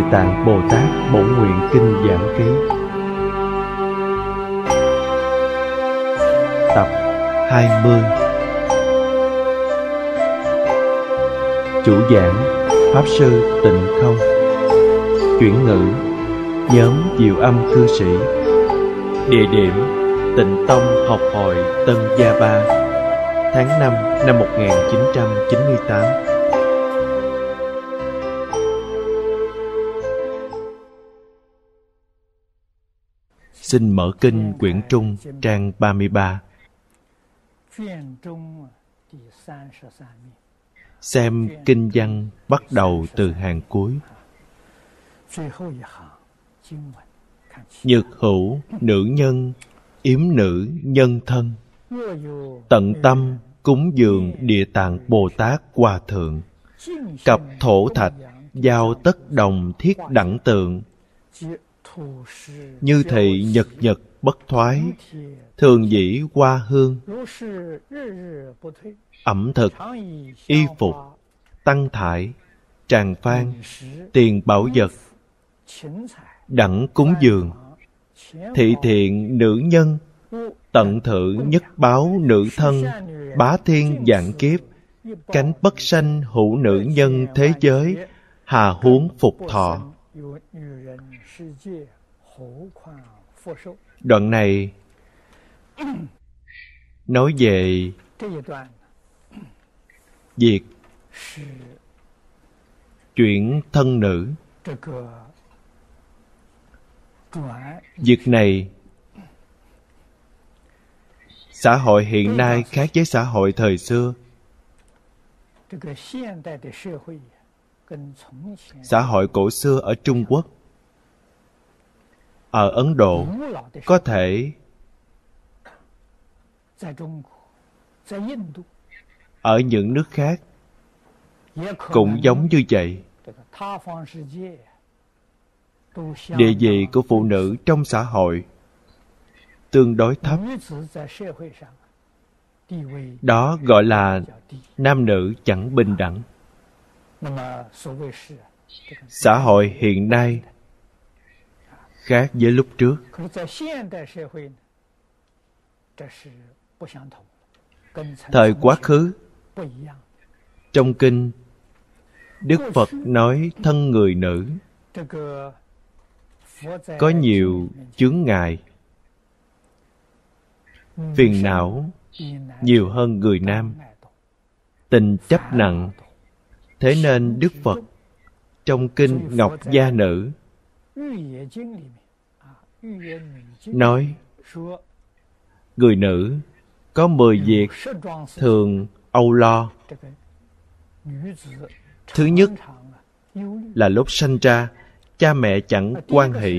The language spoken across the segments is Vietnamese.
Tạng Bồ Tát Bổn Nguyện Kinh Giảng Ký. Tập 20. Chủ giảng Pháp Sư Tịnh Không. Chuyển ngữ nhóm Diệu Âm Cư Sĩ. Địa điểm Tịnh Tông Học Hội Tân Gia Ba, tháng 5 năm 1998. Xin mở kinh quyển Trung trang 33. Xem kinh văn bắt đầu từ hàng cuối. Nhược hữu nữ nhân, yếm nữ nhân thân, tận tâm cúng dường Địa Tạng Bồ Tát Hòa Thượng, cặp thổ thạch giao tất đồng thiết đẳng tượng, như thị nhật nhật bất thoái, thường dĩ hoa hương, ẩm thực, y phục, tăng thải, tràng phan, tiền bảo vật, đặng cúng dường, thị thiện nữ nhân, tận thử nhất báo nữ thân, bá thiên vạn kiếp, cánh bất sanh hữu nữ nhân thế giới, hà huống phục thọ. Đoạn này nói về việc chuyển thân nữ. Việc này xã hội hiện nay khác với xã hội thời xưa. Xã hội cổ xưa ở Trung Quốc, ở Ấn Độ, có thể ở những nước khác cũng giống như vậy. Địa vị của phụ nữ trong xã hội tương đối thấp. Đó gọi là nam nữ chẳng bình đẳng. Xã hội hiện nay khác với lúc trước. Thời quá khứ, trong kinh, Đức Phật nói thân người nữ có nhiều chướng ngại, phiền não nhiều hơn người nam, tình chấp nặng. Thế nên Đức Phật trong kinh Ngọc Gia Nữ nói người nữ có 10 việc thường âu lo. Thứ nhất là lúc sanh ra, cha mẹ chẳng hoan hỷ.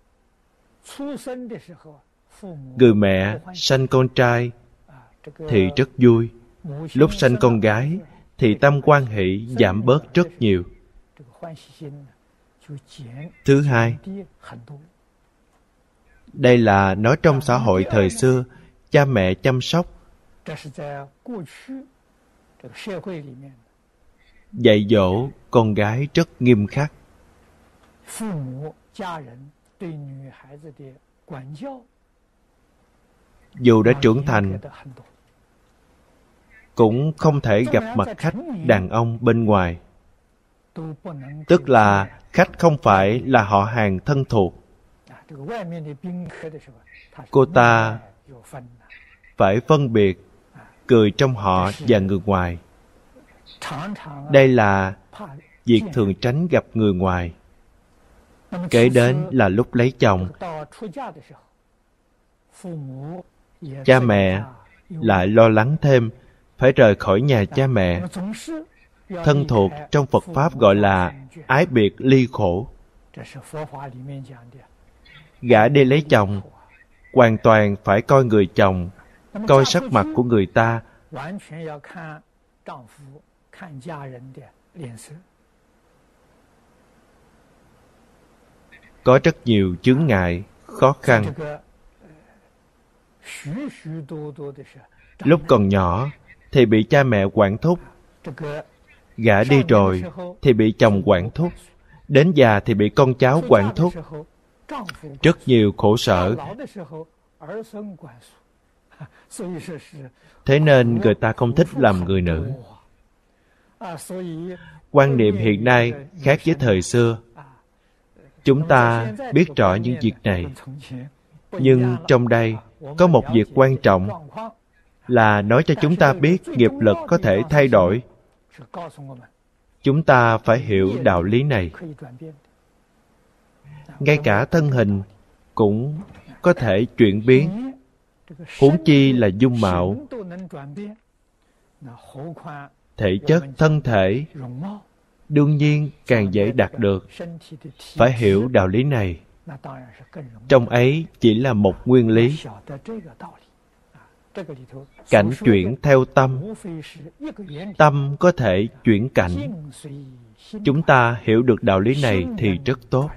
Người mẹ sanh con trai thì rất vui. Lúc sanh con gái thì tâm hoan hỷ giảm bớt rất nhiều. Thứ hai, đây là nói trong xã hội thời xưa, cha mẹ chăm sóc, dạy dỗ con gái rất nghiêm khắc. Dù đã trưởng thành, cũng không thể gặp mặt khách đàn ông bên ngoài. Tức là khách không phải là họ hàng thân thuộc. Cô ta phải phân biệt người trong họ và người ngoài. Đây là việc thường tránh gặp người ngoài. Kể đến là lúc lấy chồng, cha mẹ lại lo lắng thêm phải rời khỏi nhà cha mẹ. Thân thuộc trong Phật Pháp gọi là ái biệt ly khổ. Gả đi lấy chồng, hoàn toàn phải coi người chồng, coi sắc mặt của người ta. Có rất nhiều chướng ngại, khó khăn. Lúc còn nhỏ thì bị cha mẹ quản thúc. Gả đi rồi thì bị chồng quản thúc. Đến già thì bị con cháu quản thúc, rất nhiều khổ sở. Thế nên người ta không thích làm người nữ. Quan niệm hiện nay khác với thời xưa. Chúng ta biết rõ những việc này. Nhưng trong đây có một việc quan trọng là nói cho chúng ta biết nghiệp lực có thể thay đổi. Chúng ta phải hiểu đạo lý này. Ngay cả thân hình cũng có thể chuyển biến, huống chi là dung mạo, thể chất, thân thể, đương nhiên càng dễ đạt được. Phải hiểu đạo lý này. Trong ấy chỉ là một nguyên lý. Cảnh chuyển theo tâm. Tâm có thể chuyển cảnh. Chúng ta hiểu được đạo lý này thì rất tốt.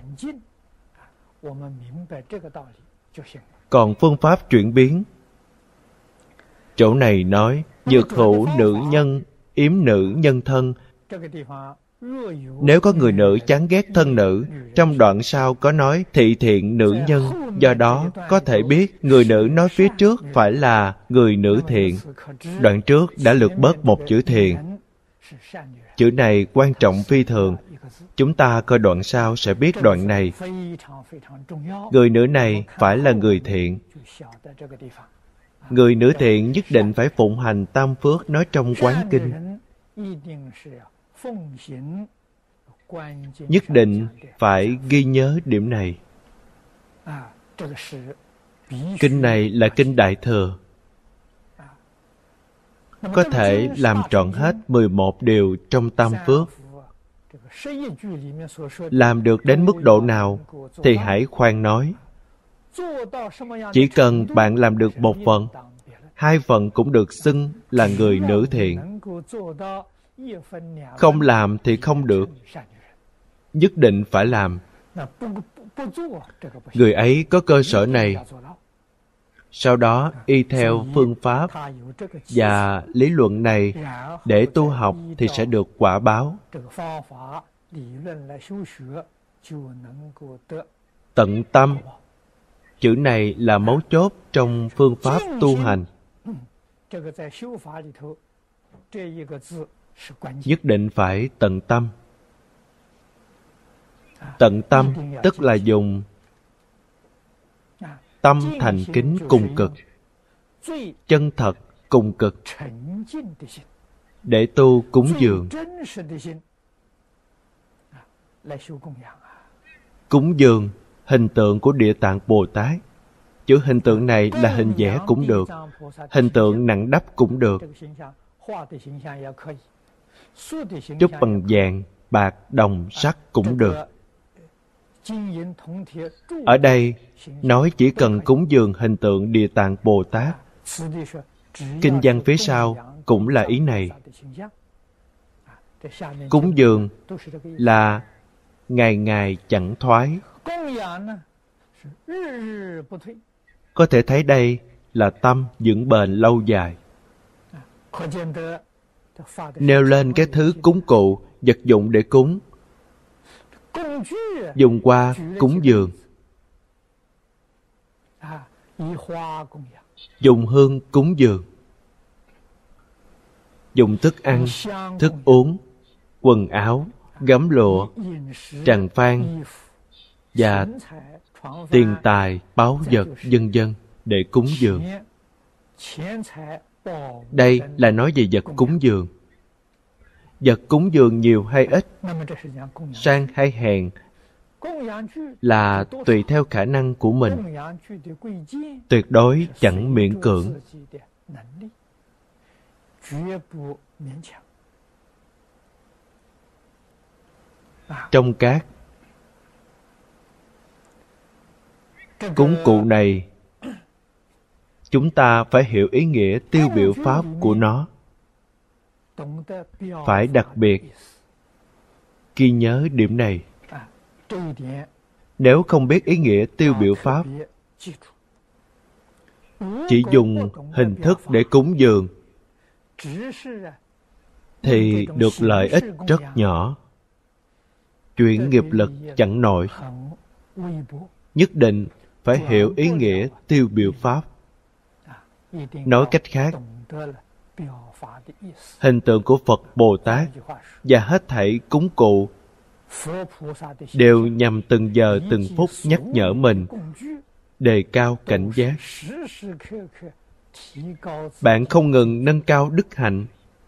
Còn phương pháp chuyển biến, chỗ này nói dược hữu nữ nhân, yếm nữ nhân thân. Nếu có người nữ chán ghét thân nữ, trong đoạn sau có nói thị thiện nữ nhân. Do đó có thể biết người nữ nói phía trước phải là người nữ thiện. Đoạn trước đã lược bớt một chữ thiện. Chữ này quan trọng phi thường. Chúng ta coi đoạn sau sẽ biết đoạn này. Người nữ này phải là người thiện. Người nữ thiện nhất định phải phụng hành tam phước nói trong Quán Kinh. Nhất định phải ghi nhớ điểm này. Kinh này là kinh Đại Thừa. Có thể làm trọn hết 11 điều trong tam phước. Làm được đến mức độ nào thì hãy khoan nói. Chỉ cần bạn làm được một phần, 2 phần cũng được xưng là người nữ thiện. Không làm thì không được. Nhất định phải làm. Người ấy có cơ sở này. Sau đó y theo phương pháp và lý luận này để tu học thì sẽ được quả báo. Tận tâm. Chữ này là mấu chốt trong phương pháp tu hành. Nhất định phải tận tâm. Tận tâm tức là dùng tâm thành kính cùng cực, chân thật cùng cực để tu cúng dường. Cúng dường hình tượng của Địa Tạng Bồ Tát. Chữ hình tượng này là hình vẽ cũng được, hình tượng nặng đắp cũng được, chúc bằng vàng, bạc, đồng, sắt cũng được. Ở đây nói chỉ cần cúng dường hình tượng Địa Tạng Bồ Tát. Kinh văn phía sau cũng là ý này. Cúng dường là ngày ngày chẳng thoái. Có thể thấy đây là tâm vững bền lâu dài. Nêu lên cái thứ cúng cụ, vật dụng để cúng, dùng qua cúng dường. Dùng hương cúng dường. Dùng thức ăn, thức uống, quần áo, gấm lụa, tràng phan và tiền tài, báu vật, vân vân để cúng dường. Đây là nói về vật cúng dường. Vật cúng dường nhiều hay ít, sang hay hèn là tùy theo khả năng của mình. Tuyệt đối chẳng miễn cưỡng. Trong các cúng cụ này, chúng ta phải hiểu ý nghĩa tiêu biểu pháp của nó. Phải đặc biệt ghi nhớ điểm này. Nếu không biết ý nghĩa tiêu biểu pháp, chỉ dùng hình thức để cúng dường, thì được lợi ích rất nhỏ. chuyển nghiệp lực chẳng nổi. Nhất định phải hiểu ý nghĩa tiêu biểu Pháp. Nói cách khác, hình tượng của Phật Bồ Tát và hết thảy cúng cụ đều nhằm từng giờ từng phút nhắc nhở mình đề cao cảnh giác. Bạn không ngừng nâng cao đức hạnh,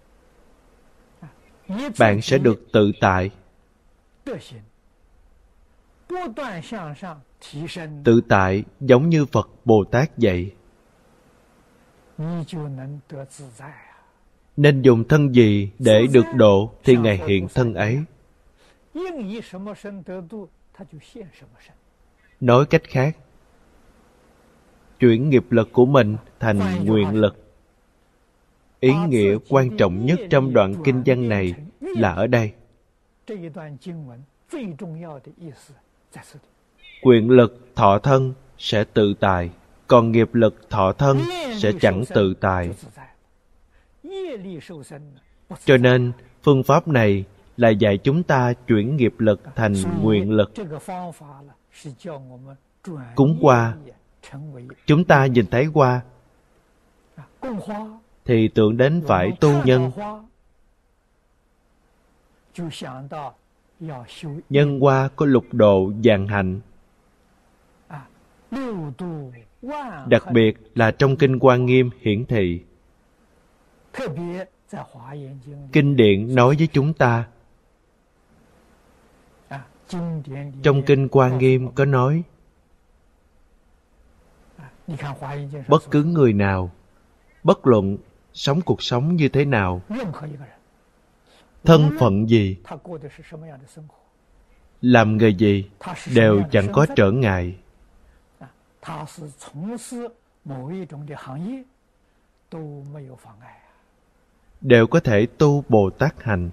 bạn sẽ được tự tại. Tự tại giống như Phật Bồ Tát dạy. Nên dùng thân gì để được độ thì Ngài hiện thân ấy. Nói cách khác, chuyển nghiệp lực của mình thành nguyện lực. Ý nghĩa quan trọng nhất trong đoạn kinh văn này là ở đây. Nguyện lực thọ thân sẽ tự tại, còn nghiệp lực thọ thân sẽ chẳng tự tại. Cho nên, phương pháp này là dạy chúng ta chuyển nghiệp lực thành nguyện lực. Cúng hoa, chúng ta nhìn thấy hoa thì tưởng đến phải tu nhân. Nhân hoa có lục độ vạn hạnh. Đặc biệt là trong Kinh Hoa Nghiêm hiển thị. Kinh điển nói với chúng ta. Trong Kinh Hoa Nghiêm có nói, bất cứ người nào, bất luận sống cuộc sống như thế nào, thân phận gì, làm nghề gì, đều chẳng có trở ngại. Đều có thể tu Bồ Tát hành.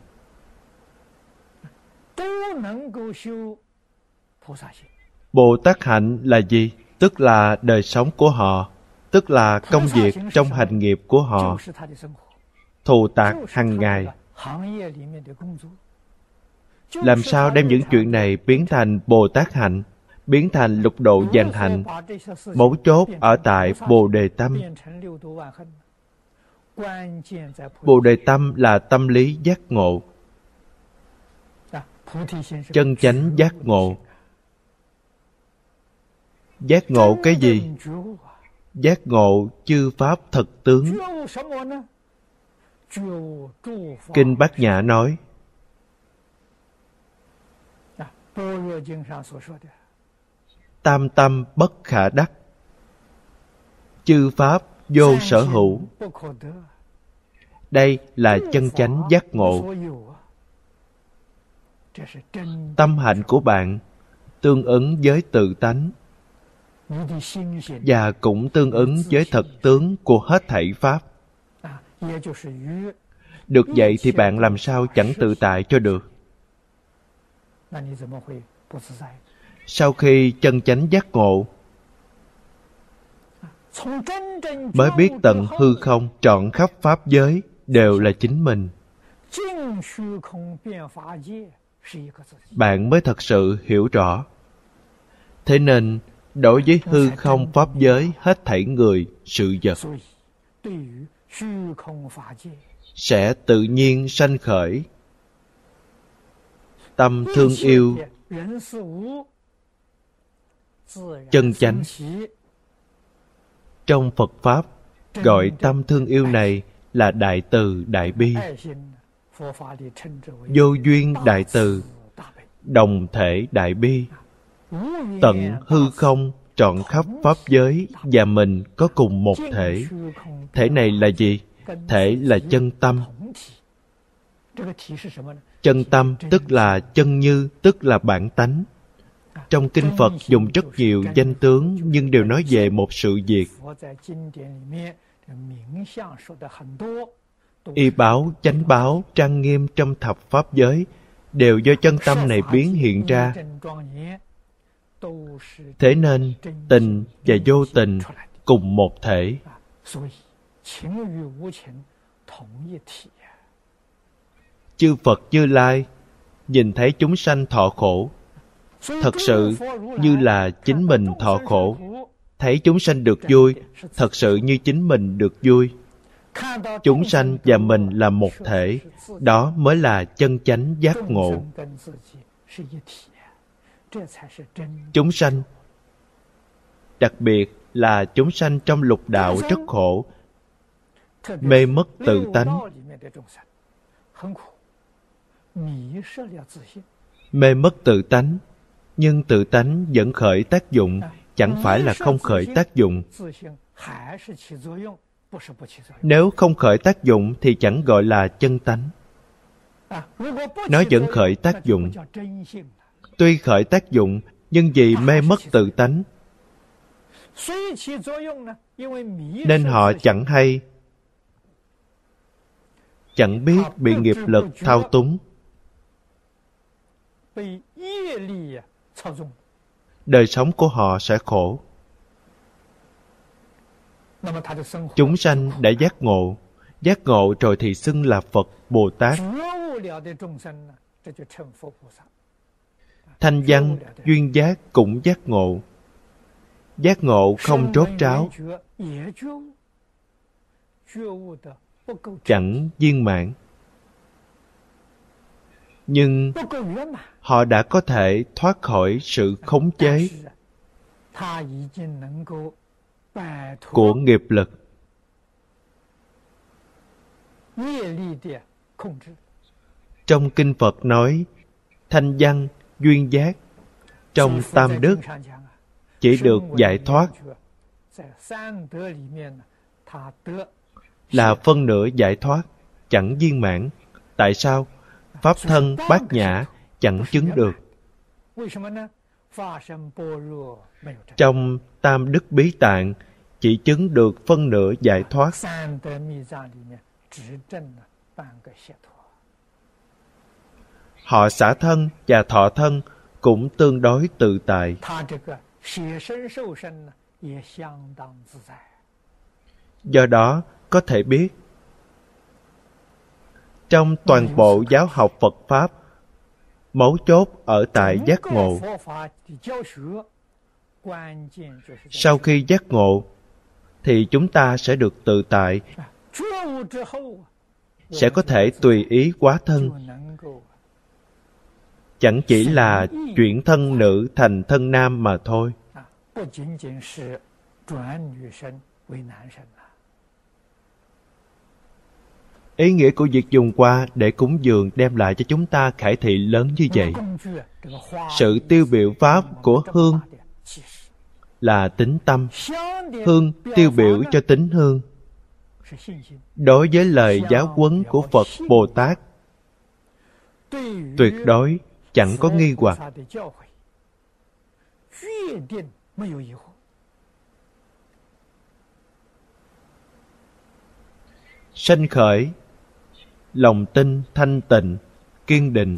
Bồ Tát hạnh là gì? Tức là đời sống của họ, tức là công việc trong hành nghiệp của họ, thù tạc hàng ngày. Làm sao đem những chuyện này biến thành Bồ Tát hạnh, biến thành lục độ vạn hạnh? Mấu chốt ở tại Bồ Đề Tâm. Bồ Đề Tâm là tâm lý giác ngộ, chân chánh giác ngộ. Giác ngộ cái gì? Giác ngộ chư pháp thật tướng. Kinh Bát Nhã nói, tam tâm bất khả đắc, chư pháp vô sở hữu. Đây là chân chánh giác ngộ. Tâm hạnh của bạn tương ứng với tự tánh và cũng tương ứng với thật tướng của hết thảy pháp. Được vậy thì bạn làm sao chẳng tự tại cho được? Sau khi chân chánh giác ngộ, mới biết tận hư không trọn khắp pháp giới đều là chính mình. Bạn mới thật sự hiểu rõ. Thế nên, đối với hư không pháp giới hết thảy người, sự vật, sẽ tự nhiên sanh khởi tâm thương yêu chân chánh. Trong Phật Pháp, gọi tâm thương yêu này là đại từ, đại bi. Vô duyên đại từ, đồng thể đại bi. Tận hư không, trọn khắp pháp giới và mình có cùng một thể. Thể này là gì? Thể là chân tâm. Chân tâm tức là chân như, tức là bản tánh. Trong kinh Phật dùng rất nhiều danh tướng, nhưng đều nói về một sự việc. Y báo, chánh báo, trang nghiêm trong thập pháp giới đều do chân tâm này biến hiện ra. Thế nên tình và vô tình cùng một thể. Chư Phật Như Lai nhìn thấy chúng sanh thọ khổ, thật sự như là chính mình thọ khổ. Thấy chúng sanh được vui, thật sự như chính mình được vui. Chúng sanh và mình là một thể, đó mới là chân chánh giác ngộ. Chúng sanh, đặc biệt là chúng sanh trong lục đạo rất khổ, mê mất tự tánh. Mê mất tự tánh, nhưng tự tánh vẫn khởi tác dụng, chẳng phải là không khởi tác dụng. Nếu không khởi tác dụng thì chẳng gọi là chân tánh. Nó vẫn khởi tác dụng. Tuy khởi tác dụng, nhưng vì mê mất tự tánh, nên họ chẳng hay, chẳng biết bị nghiệp lực thao túng. Đời sống của họ sẽ khổ. Chúng sanh đã giác ngộ. Giác ngộ rồi thì xưng là Phật, Bồ Tát. Thanh văn, duyên giác cũng giác ngộ. Giác ngộ không rốt ráo, chẳng viên mãn. Nhưng họ đã có thể thoát khỏi sự khống chế của nghiệp lực. Trong Kinh Phật nói, thanh văn, duyên giác trong tam đức chỉ được giải thoát là phân nửa giải thoát, chẳng viên mãn. Tại sao? Pháp thân bát nhã chẳng chứng được. Trong tam đức bí tạng chỉ chứng được phân nửa giải thoát. Họ xả thân và thọ thân cũng tương đối tự tại. Do đó có thể biết, trong toàn bộ giáo học Phật Pháp, mấu chốt ở tại giác ngộ. Sau khi giác ngộ, thì chúng ta sẽ được tự tại, sẽ có thể tùy ý hóa thân. Chẳng chỉ là chuyển thân nữ thành thân nam mà thôi. Ý nghĩa của việc dùng hoa để cúng dường đem lại cho chúng ta khải thị lớn như vậy. Sự tiêu biểu pháp của hương là tính tâm. Hương tiêu biểu cho tính hương. Đối với lời giáo huấn của Phật Bồ Tát, tuyệt đối chẳng có nghi hoặc. Sanh khởi lòng tin thanh tịnh, kiên định.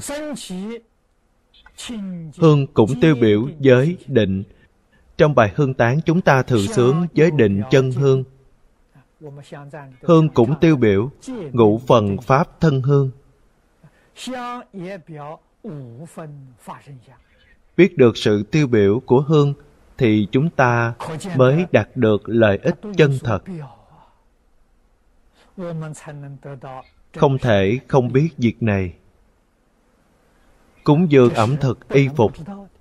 Hương cũng tiêu biểu giới định. Trong bài hương tán chúng ta thường xướng giới định chân hương. Hương cũng tiêu biểu ngũ phần pháp thân hương. Biết được sự tiêu biểu của hương thì chúng ta mới đạt được lợi ích chân thật. Không thể không biết việc này. Cúng dường ẩm thực y phục,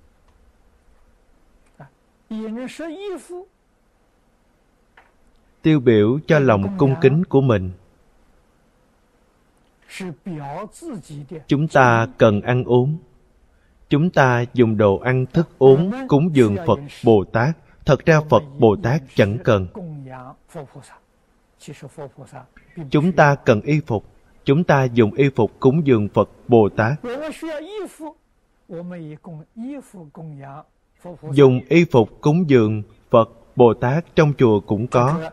tiêu biểu cho lòng cung kính của mình. Chúng ta cần ăn uống. Chúng ta dùng đồ ăn thức uống cúng dường Phật Bồ Tát. Thật ra Phật Bồ Tát chẳng cần. Chúng ta cần y phục. Chúng ta dùng y phục cúng dường Phật Bồ Tát. Dùng y phục cúng dường Phật Bồ Tát trong chùa cũng có.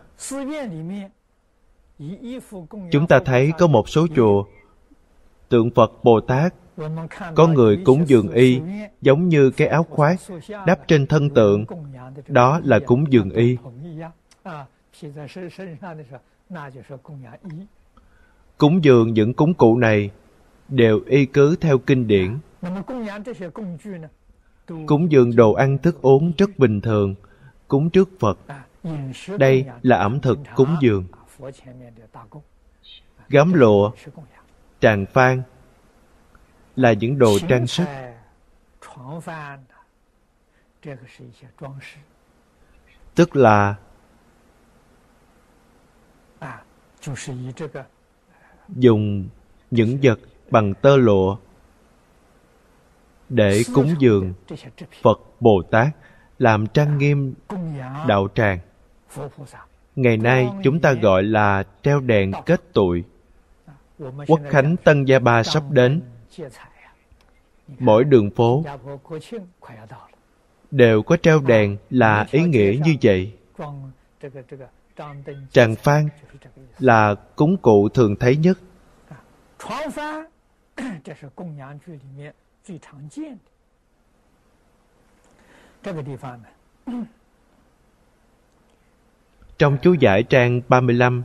Chúng ta thấy có một số chùa tượng Phật Bồ Tát, có người cúng dường y giống như cái áo khoác đắp trên thân tượng. Đó là cúng dường y. Cúng dường những cúng cụ này đều y cứ theo kinh điển. Cúng dường đồ ăn thức uống rất bình thường, cúng trước Phật. Đây là ẩm thực cúng dường. Gấm lụa, tràng phan là những đồ trang sức. Tức là dùng những vật bằng tơ lụa để cúng dường Phật Bồ Tát, làm trang nghiêm đạo tràng. Ngày nay chúng ta gọi là treo đèn kết tụi. Quốc khánh Tân Gia Ba sắp đến. Mỗi đường phố đều có treo đèn là ý nghĩa như vậy. Tràng phan là cúng cụ thường thấy nhất. Trong chú giải trang 35,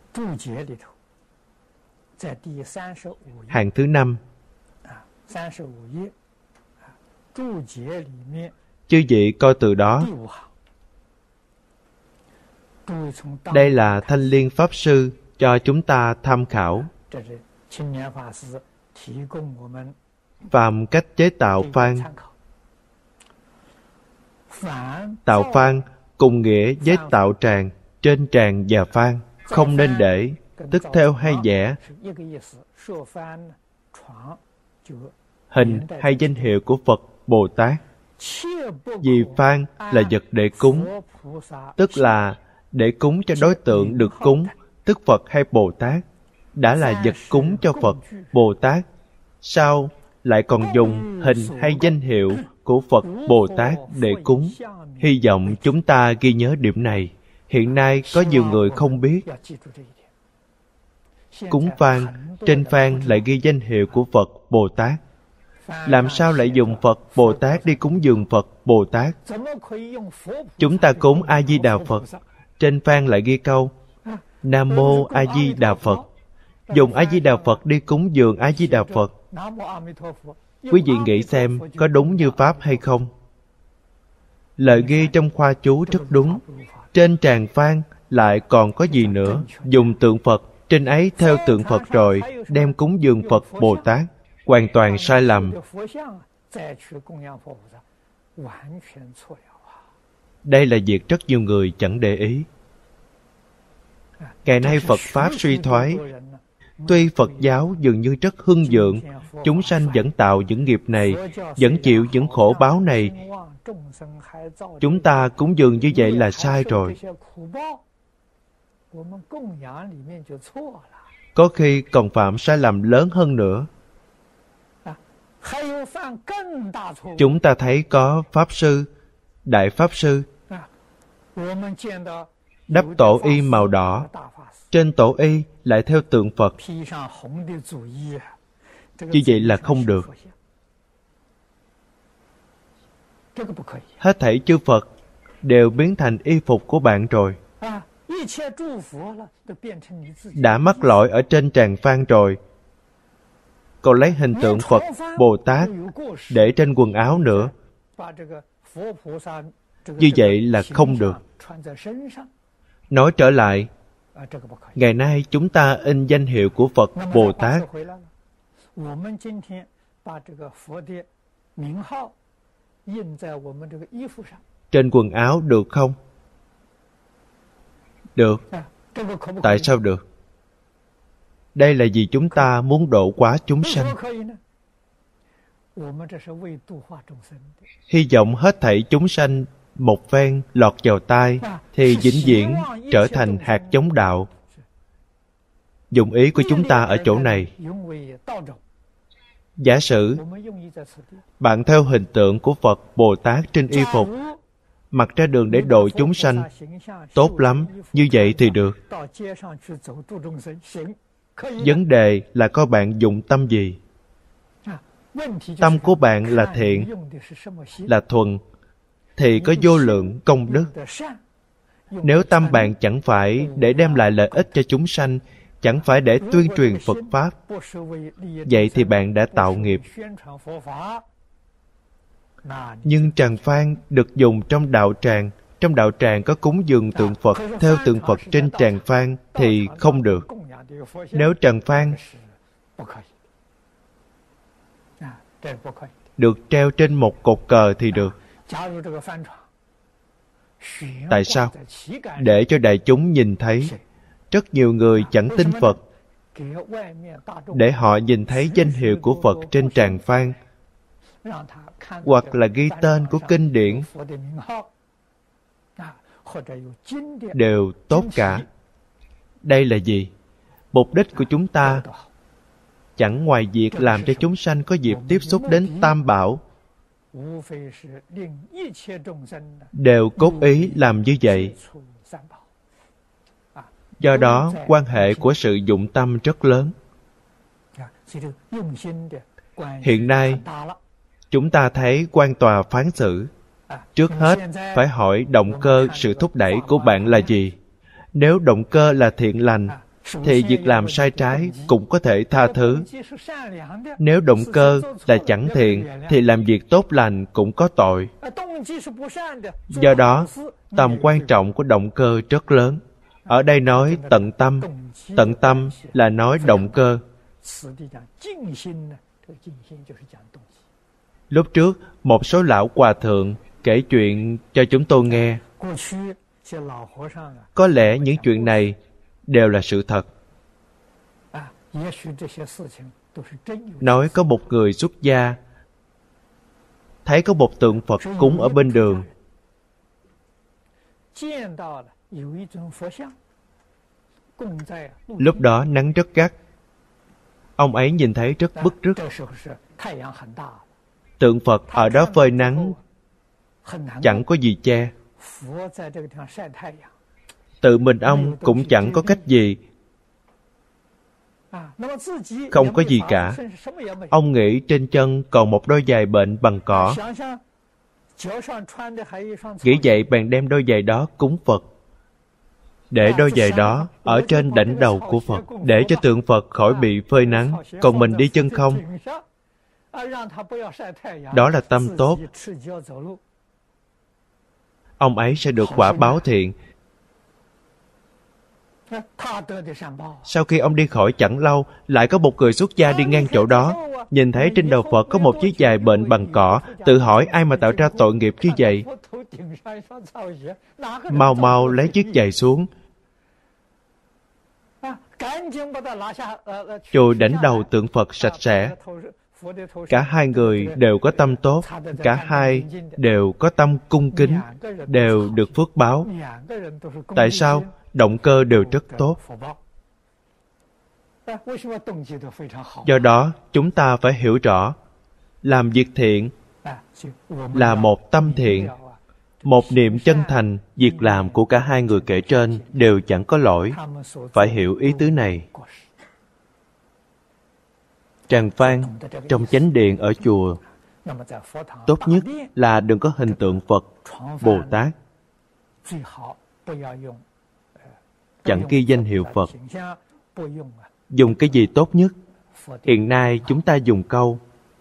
hàng thứ 5, chư vị coi từ đó. Đây là Thanh Liên Pháp Sư cho chúng ta tham khảo. Phàm cách chế tạo phan. Tạo phan cùng nghĩa với tạo tràng, trên tràng và phan, không nên để, tức theo hay vẽ, hình hay danh hiệu của Phật Bồ Tát. Vì phan là vật để cúng, tức là để cúng cho đối tượng được cúng, tức Phật hay Bồ Tát. Đã là vật cúng cho Phật, Bồ Tát, sao lại còn dùng hình hay danh hiệu của Phật Bồ Tát để cúng? Hy vọng chúng ta ghi nhớ điểm này. Hiện nay có nhiều người không biết. Cúng phan, trên phan lại ghi danh hiệu của Phật Bồ Tát. Làm sao lại dùng Phật Bồ Tát đi cúng dường Phật Bồ Tát? Chúng ta cúng A-di-đà Phật, trên phan lại ghi câu Nam Mô A-di-đà Phật. Dùng A-di-đà Phật đi cúng dường A-di-đà Phật. Quý vị nghĩ xem có đúng như Pháp hay không? Lời ghi trong khoa chú rất đúng. Trên tràng phan lại còn có gì nữa? Dùng tượng Phật, trên ấy theo tượng Phật rồi đem cúng dường Phật Bồ Tát. Hoàn toàn sai lầm. Đây là việc rất nhiều người chẳng để ý. Ngày nay Phật Pháp suy thoái. Tuy Phật giáo dường như rất hưng vượng, chúng sanh vẫn tạo những nghiệp này, vẫn chịu những khổ báo này. Chúng ta cúng dường như vậy là sai rồi. Có khi còn phạm sai lầm lớn hơn nữa. Chúng ta thấy có Pháp Sư, Đại Pháp Sư, đắp tổ y màu đỏ, trên tổ y lại theo tượng Phật. Như vậy là không được. Hết thảy chư Phật đều biến thành y phục của bạn rồi. Đã mắc lỗi ở trên tràng phan rồi, còn lấy hình tượng Phật Bồ Tát để trên quần áo nữa. Như vậy là không được. Nói trở lại, ngày nay chúng ta in danh hiệu của Phật Bồ Tát. Trên quần áo được không? Được. Tại sao được? Đây là vì chúng ta muốn độ hóa chúng sanh. Hy vọng hết thảy chúng sanh một phen lọt vào tai thì vĩnh viễn trở thành hạt giống đạo. Dụng ý của chúng ta ở chỗ này. Giả sử bạn theo hình tượng của Phật Bồ Tát trên y phục, mặc ra đường để độ chúng sanh, tốt lắm, như vậy thì được. Vấn đề là coi bạn dụng tâm gì. Tâm của bạn là thiện, là thuần, thì có vô lượng công đức. Nếu tâm bạn chẳng phải để đem lại lợi ích cho chúng sanh, chẳng phải để tuyên truyền Phật Pháp. Vậy thì bạn đã tạo nghiệp. Nhưng tràng phan được dùng trong đạo tràng. Trong đạo tràng có cúng dường tượng Phật, theo tượng Phật trên tràng phan thì không được. Nếu tràng phan được treo trên một cột cờ thì được. Tại sao? Để cho đại chúng nhìn thấy. Rất nhiều người chẳng tin Phật, để họ nhìn thấy danh hiệu của Phật trên tràng phan, hoặc là ghi tên của kinh điển, đều tốt cả. Đây là gì? Mục đích của chúng ta chẳng ngoài việc làm cho chúng sanh có dịp tiếp xúc đến Tam Bảo. Đều cốt ý làm như vậy. Do đó, quan hệ của sự dụng tâm rất lớn. Hiện nay, chúng ta thấy quan tòa phán xử. Trước hết, phải hỏi động cơ sự thúc đẩy của bạn là gì. Nếu động cơ là thiện lành, thì việc làm sai trái cũng có thể tha thứ. Nếu động cơ là chẳng thiện, thì làm việc tốt lành cũng có tội. Do đó, tầm quan trọng của động cơ rất lớn. Ở đây nói tận tâm. Tận tâm là nói động cơ. Lúc trước, một số lão hòa thượng kể chuyện cho chúng tôi nghe. Có lẽ những chuyện này đều là sự thật. Nói có một người xuất gia thấy có một tượng Phật cúng ở bên đường. Lúc đó nắng rất gắt. Ông ấy nhìn thấy rất bức rứt. Tượng Phật ở đó phơi nắng, chẳng có gì che. Tự mình ông cũng chẳng có cách gì. Không có gì cả. Ông nghĩ trên chân còn một đôi giày bệnh bằng cỏ. Nghĩ vậy bèn đem đôi giày đó cúng Phật. Để đôi giày đó ở trên đỉnh đầu của Phật, để cho tượng Phật khỏi bị phơi nắng, còn mình đi chân không. Đó là tâm tốt. Ông ấy sẽ được quả báo thiện. Sau khi ông đi khỏi chẳng lâu, lại có một người xuất gia đi ngang chỗ đó, nhìn thấy trên đầu Phật có một chiếc giày bệnh bằng cỏ, tự hỏi ai mà tạo ra tội nghiệp như vậy. Mau mau lấy chiếc giày xuống, chùi đỉnh đầu tượng Phật sạch sẽ. Cả hai người đều có tâm tốt, cả hai đều có tâm cung kính, đều được phước báo. Tại sao? Động cơ đều rất tốt. Do đó, chúng ta phải hiểu rõ, làm việc thiện là một tâm thiện, một niệm chân thành. Việc làm của cả hai người kể trên đều chẳng có lỗi. Phải hiểu ý tứ này. Tràng phan trong chánh điện ở chùa, tốt nhất là đừng có hình tượng Phật, Bồ Tát. Chẳng ghi danh hiệu Phật. Dùng cái gì tốt nhất? Hiện nay chúng ta dùng câu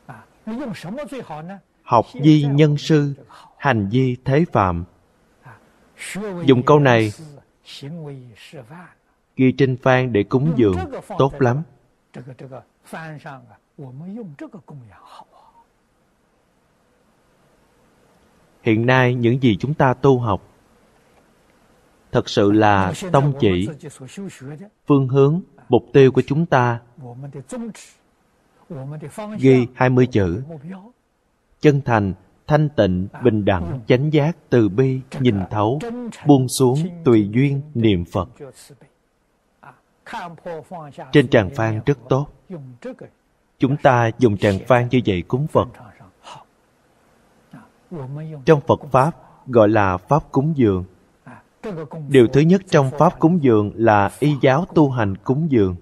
học di nhân sư, hành di thế phạm. Dùng câu này ghi trên phan để cúng dường, tốt lắm. Hiện nay những gì chúng ta tu học thật sự là tông chỉ, phương hướng, mục tiêu của chúng ta. Ghi 20 chữ: chân thành, thanh tịnh, bình đẳng, chánh giác, từ bi, nhìn thấu, buông xuống, tùy duyên, niệm Phật. Trên tràng phan rất tốt. Chúng ta dùng tràng phan như vậy cúng Phật. Trong Phật Pháp gọi là Pháp cúng dường. Điều thứ nhất trong Pháp cúng dường là y giáo tu hành cúng dường.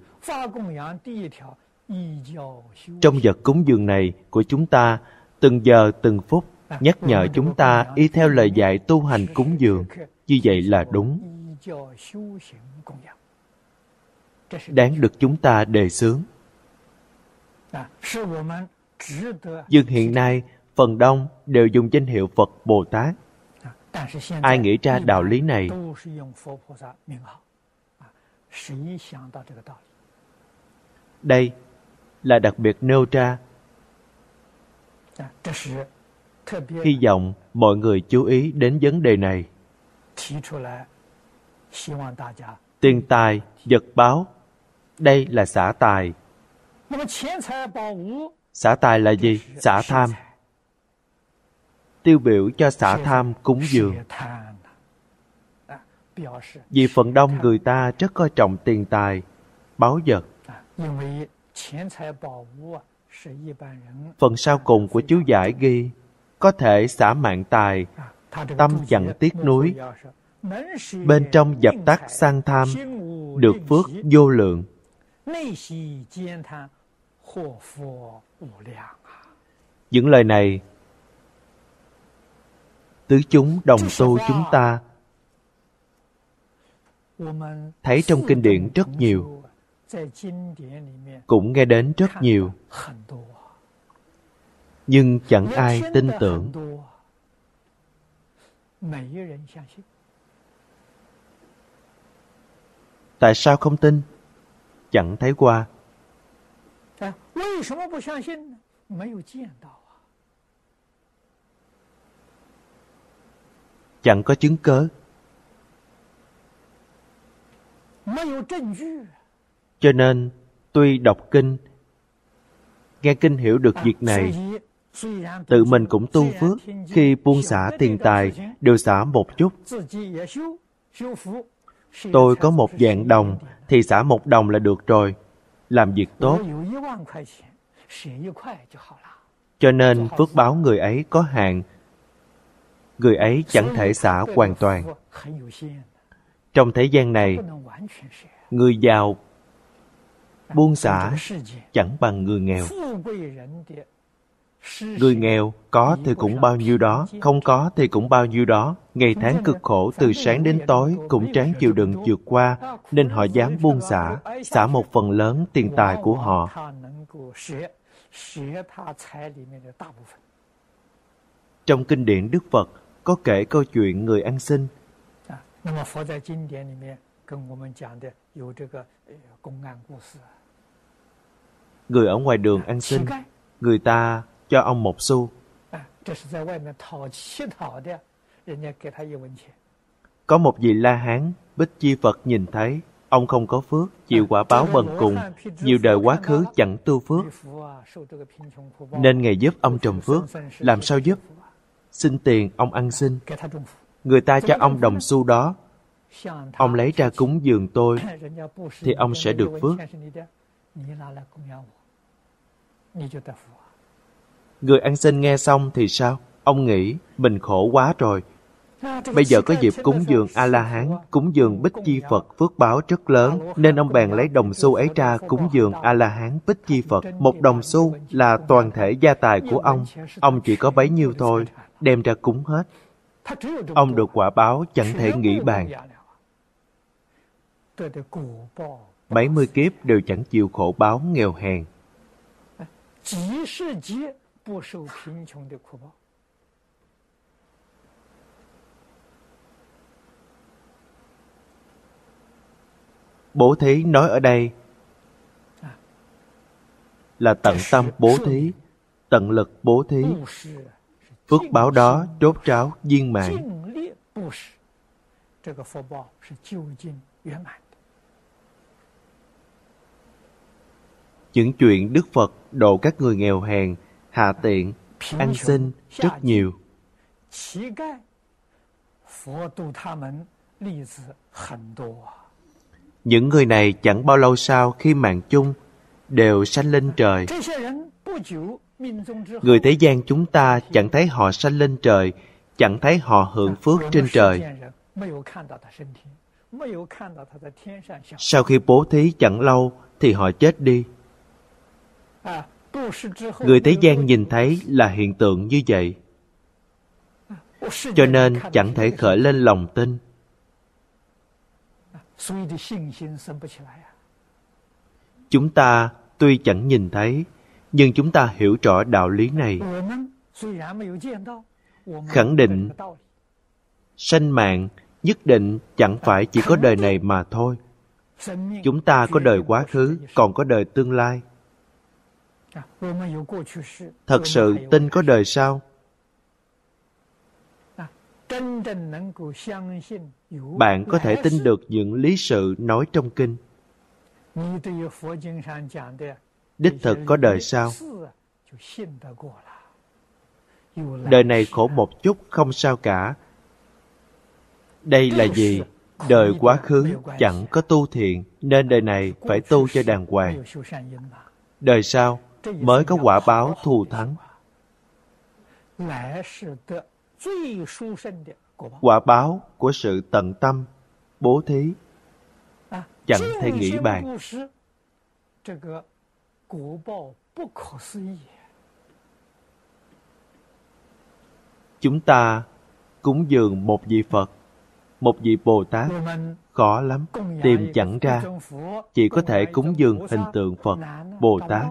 Trong vật cúng dường này của chúng ta, từng giờ từng phút nhắc nhở chúng ta y theo lời dạy tu hành cúng dường. Như vậy là đúng. đáng được chúng ta đề xướng. Nhưng hiện nay, phần đông đều dùng danh hiệu Phật Bồ Tát. Ai nghĩ ra đạo lý này? Đây là đặc biệt nêu ra. Hy vọng mọi người chú ý đến vấn đề này. Tiền tài, vật báo, đây là xả tài. Xả tài là gì? Xả tham. Tiêu biểu cho xả tham cúng dường. Vì phần đông người ta rất coi trọng tiền tài, báu vật. Phần sau cùng của chú giải ghi, có thể xả mạng tài, tâm chẳng tiếc nuối, bên trong dập tắt sang tham, được phước vô lượng. Những lời này, tứ chúng đồng tu chúng ta thấy trong kinh điển rất nhiều, cũng nghe đến rất nhiều, nhưng chẳng ai tin tưởng. Tại sao không tin? Chẳng thấy qua. Chẳng có chứng cớ. Cho nên, tuy đọc kinh, nghe kinh hiểu được việc này, tự mình cũng tu phước. Khi buông xả tiền tài, đều xả một chút. Tôi có 1.000 đồng, thì xả 1 đồng là được rồi. Làm việc tốt. Cho nên phước báo người ấy có hạn. Người ấy chẳng thể xả hoàn toàn. Trong thế gian này, người giàu buông xả chẳng bằng người nghèo. Người nghèo có thì cũng bao nhiêu đó, không có thì cũng bao nhiêu đó. Ngày tháng cực khổ từ sáng đến tối cũng ráng chịu đựng vượt qua, nên họ dám buông xả, xả một phần lớn tiền tài của họ. Trong kinh điển Đức Phật có kể câu chuyện người ăn xin. Người ở ngoài đường ăn xin, người ta cho ông 1 xu. Có một vị La Hán, Bích Chi Phật nhìn thấy ông không có phước, chịu quả báo bần cùng, nhiều đời quá khứ chẳng tu phước, nên Ngài giúp ông trồng phước. Làm sao giúp? Xin tiền ông ăn xin. Người ta cho ông đồng xu đó, ông lấy ra cúng dường tôi, thì ông sẽ được phước. Người ăn xin nghe xong thì sao? Ông nghĩ mình khổ quá rồi. Bây giờ có dịp cúng dường A-la-hán, cúng dường Bích Chi Phật, phước báo rất lớn, nên ông bèn lấy đồng xu ấy ra cúng dường A-la-hán Bích Chi Phật. 1 đồng xu là toàn thể gia tài của ông chỉ có bấy nhiêu thôi, đem ra cúng hết. Ông được quả báo chẳng thể nghĩ bàn. Mấy mươi kiếp đều chẳng chịu khổ báo nghèo hèn. Bố thí nói ở đây là tận tâm bố thí, tận lực bố thí. Phước báo đó rốt ráo viên mãn. Những chuyện Đức Phật độ các người nghèo hèn, hạ tiện, ăn xin rất nhiều. Những người này chẳng bao lâu sau khi mạng chung đều sanh lên trời. Người thế gian chúng ta chẳng thấy họ sanh lên trời, chẳng thấy họ hưởng phước trên trời. Sau khi bố thí chẳng lâu thì họ chết đi. Người thế gian nhìn thấy là hiện tượng như vậy, cho nên chẳng thể khởi lên lòng tin. Chúng ta tuy chẳng nhìn thấy, nhưng chúng ta hiểu rõ đạo lý này. Khẳng định sanh mạng nhất định chẳng phải chỉ có đời này mà thôi. Chúng ta có đời quá khứ, còn có đời tương lai. Thật sự tin có đời sau. Bạn có thể tin được những lý sự nói trong kinh. Đích thực có đời sau. Đời này khổ một chút không sao cả. Đây là gì? Đời quá khứ chẳng có tu thiện, nên đời này phải tu cho đàng hoàng. Đời sau mới có quả báo thù thắng. Quả báo của sự tận tâm, bố thí, chẳng thể nghĩ bàn. Chúng ta cúng dường một vị Phật, một vị Bồ Tát, khó lắm, tìm chẳng ra. Chỉ có thể cúng dường hình tượng Phật, Bồ Tát.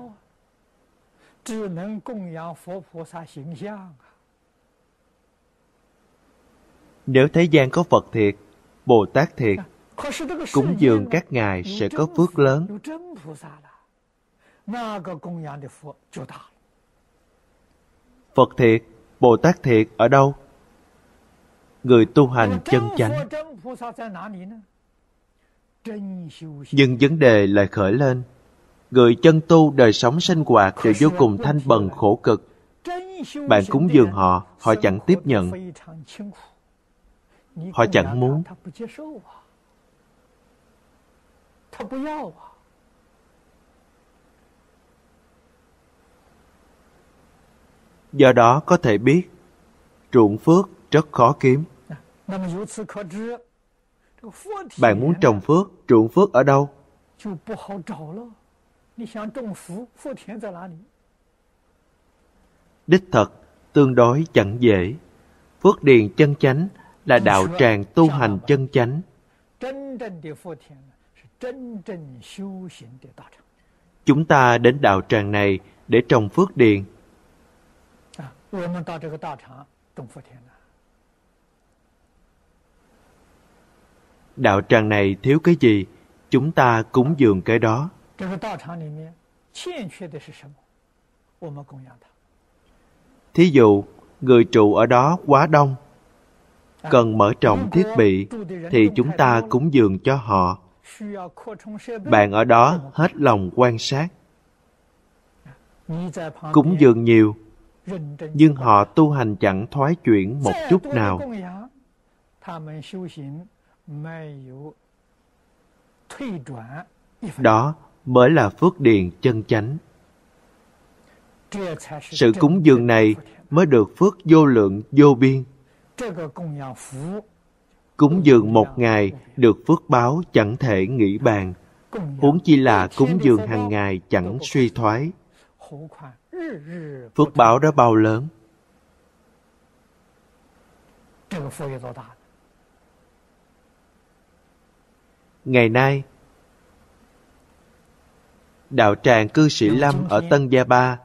Nếu thế gian có Phật thiệt, Bồ Tát thiệt, cúng dường các ngài sẽ có phước lớn. Phật thiệt, Bồ Tát thiệt ở đâu? Người tu hành chân chánh. Nhưng vấn đề lại khởi lên. Người chân tu đời sống sinh hoạt đều vô cùng thanh bần khổ cực. Bạn cúng dường họ, họ chẳng tiếp nhận. Họ chẳng muốn. Do đó có thể biết, ruộng phước rất khó kiếm. Bạn muốn trồng phước, ruộng phước ở đâu? Đích thật, tương đối chẳng dễ. Phước điền chân chánh là đạo tràng tu hành chân chánh. Chúng ta đến đạo tràng này để trồng phước điền. Đạo tràng này thiếu cái gì, chúng ta cúng dường cái đó. Thí dụ, người trụ ở đó quá đông, cần mở rộng thiết bị, thì chúng ta cúng dường cho họ. Bạn ở đó hết lòng quan sát. Cúng dường nhiều, nhưng họ tu hành chẳng thoái chuyển một chút nào. Đó mới là phước điền chân chánh. Sự cúng dường này mới được phước vô lượng vô biên. Cúng dường một ngày được phước báo chẳng thể nghĩ bàn. Huống chi là cúng dường hàng ngày chẳng suy thoái. Phước báo đó bao lớn. Ngày nay, đạo tràng cư sĩ Lâm ở Tân Gia Ba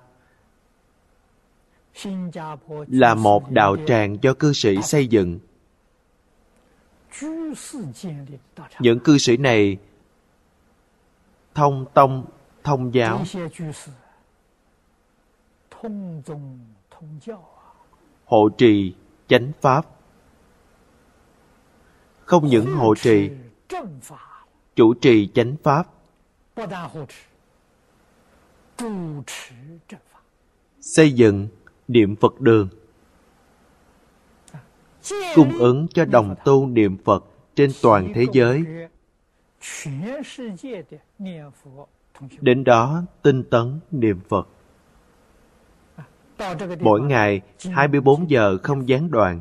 là một đạo tràng do cư sĩ xây dựng. Những cư sĩ này thông tông, thông giáo, hộ trì chánh pháp. Không những hộ trì, chủ trì chánh pháp, xây dựng niệm Phật đường, cung ứng cho đồng tu niệm Phật trên toàn thế giới. Đến đó tinh tấn niệm Phật. Mỗi ngày 24 giờ không gián đoạn.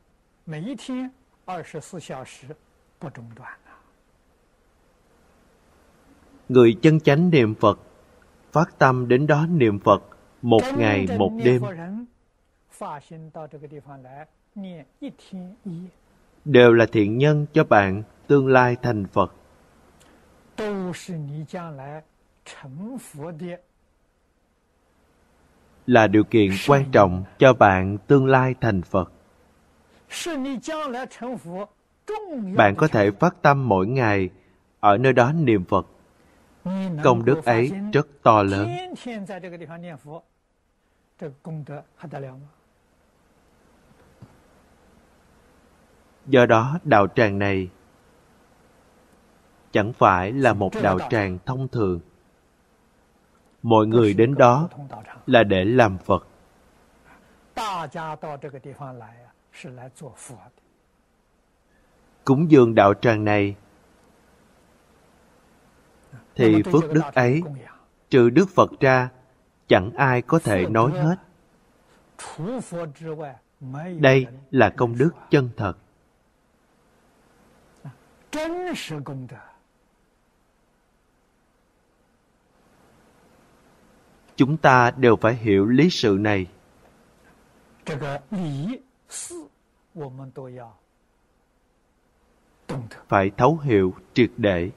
Người chân chánh niệm Phật, phát tâm đến đó niệm Phật một ngày một đêm, đều là thiện nhân cho bạn tương lai thành Phật. là điều kiện quan trọng cho bạn tương lai thành Phật. Bạn có thể phát tâm mỗi ngày ở nơi đó niệm Phật. Công đức ấy rất to lớn. Do đó, đạo tràng này chẳng phải là một đạo tràng thông thường. Mọi người đến đó là để làm Phật. Cúng dường đạo tràng này thì phước đức ấy, trừ Đức Phật ra, chẳng ai có thể nói hết. Đây là công đức chân thật. Chúng ta đều phải hiểu lý sự này. Phải thấu hiểu triệt để.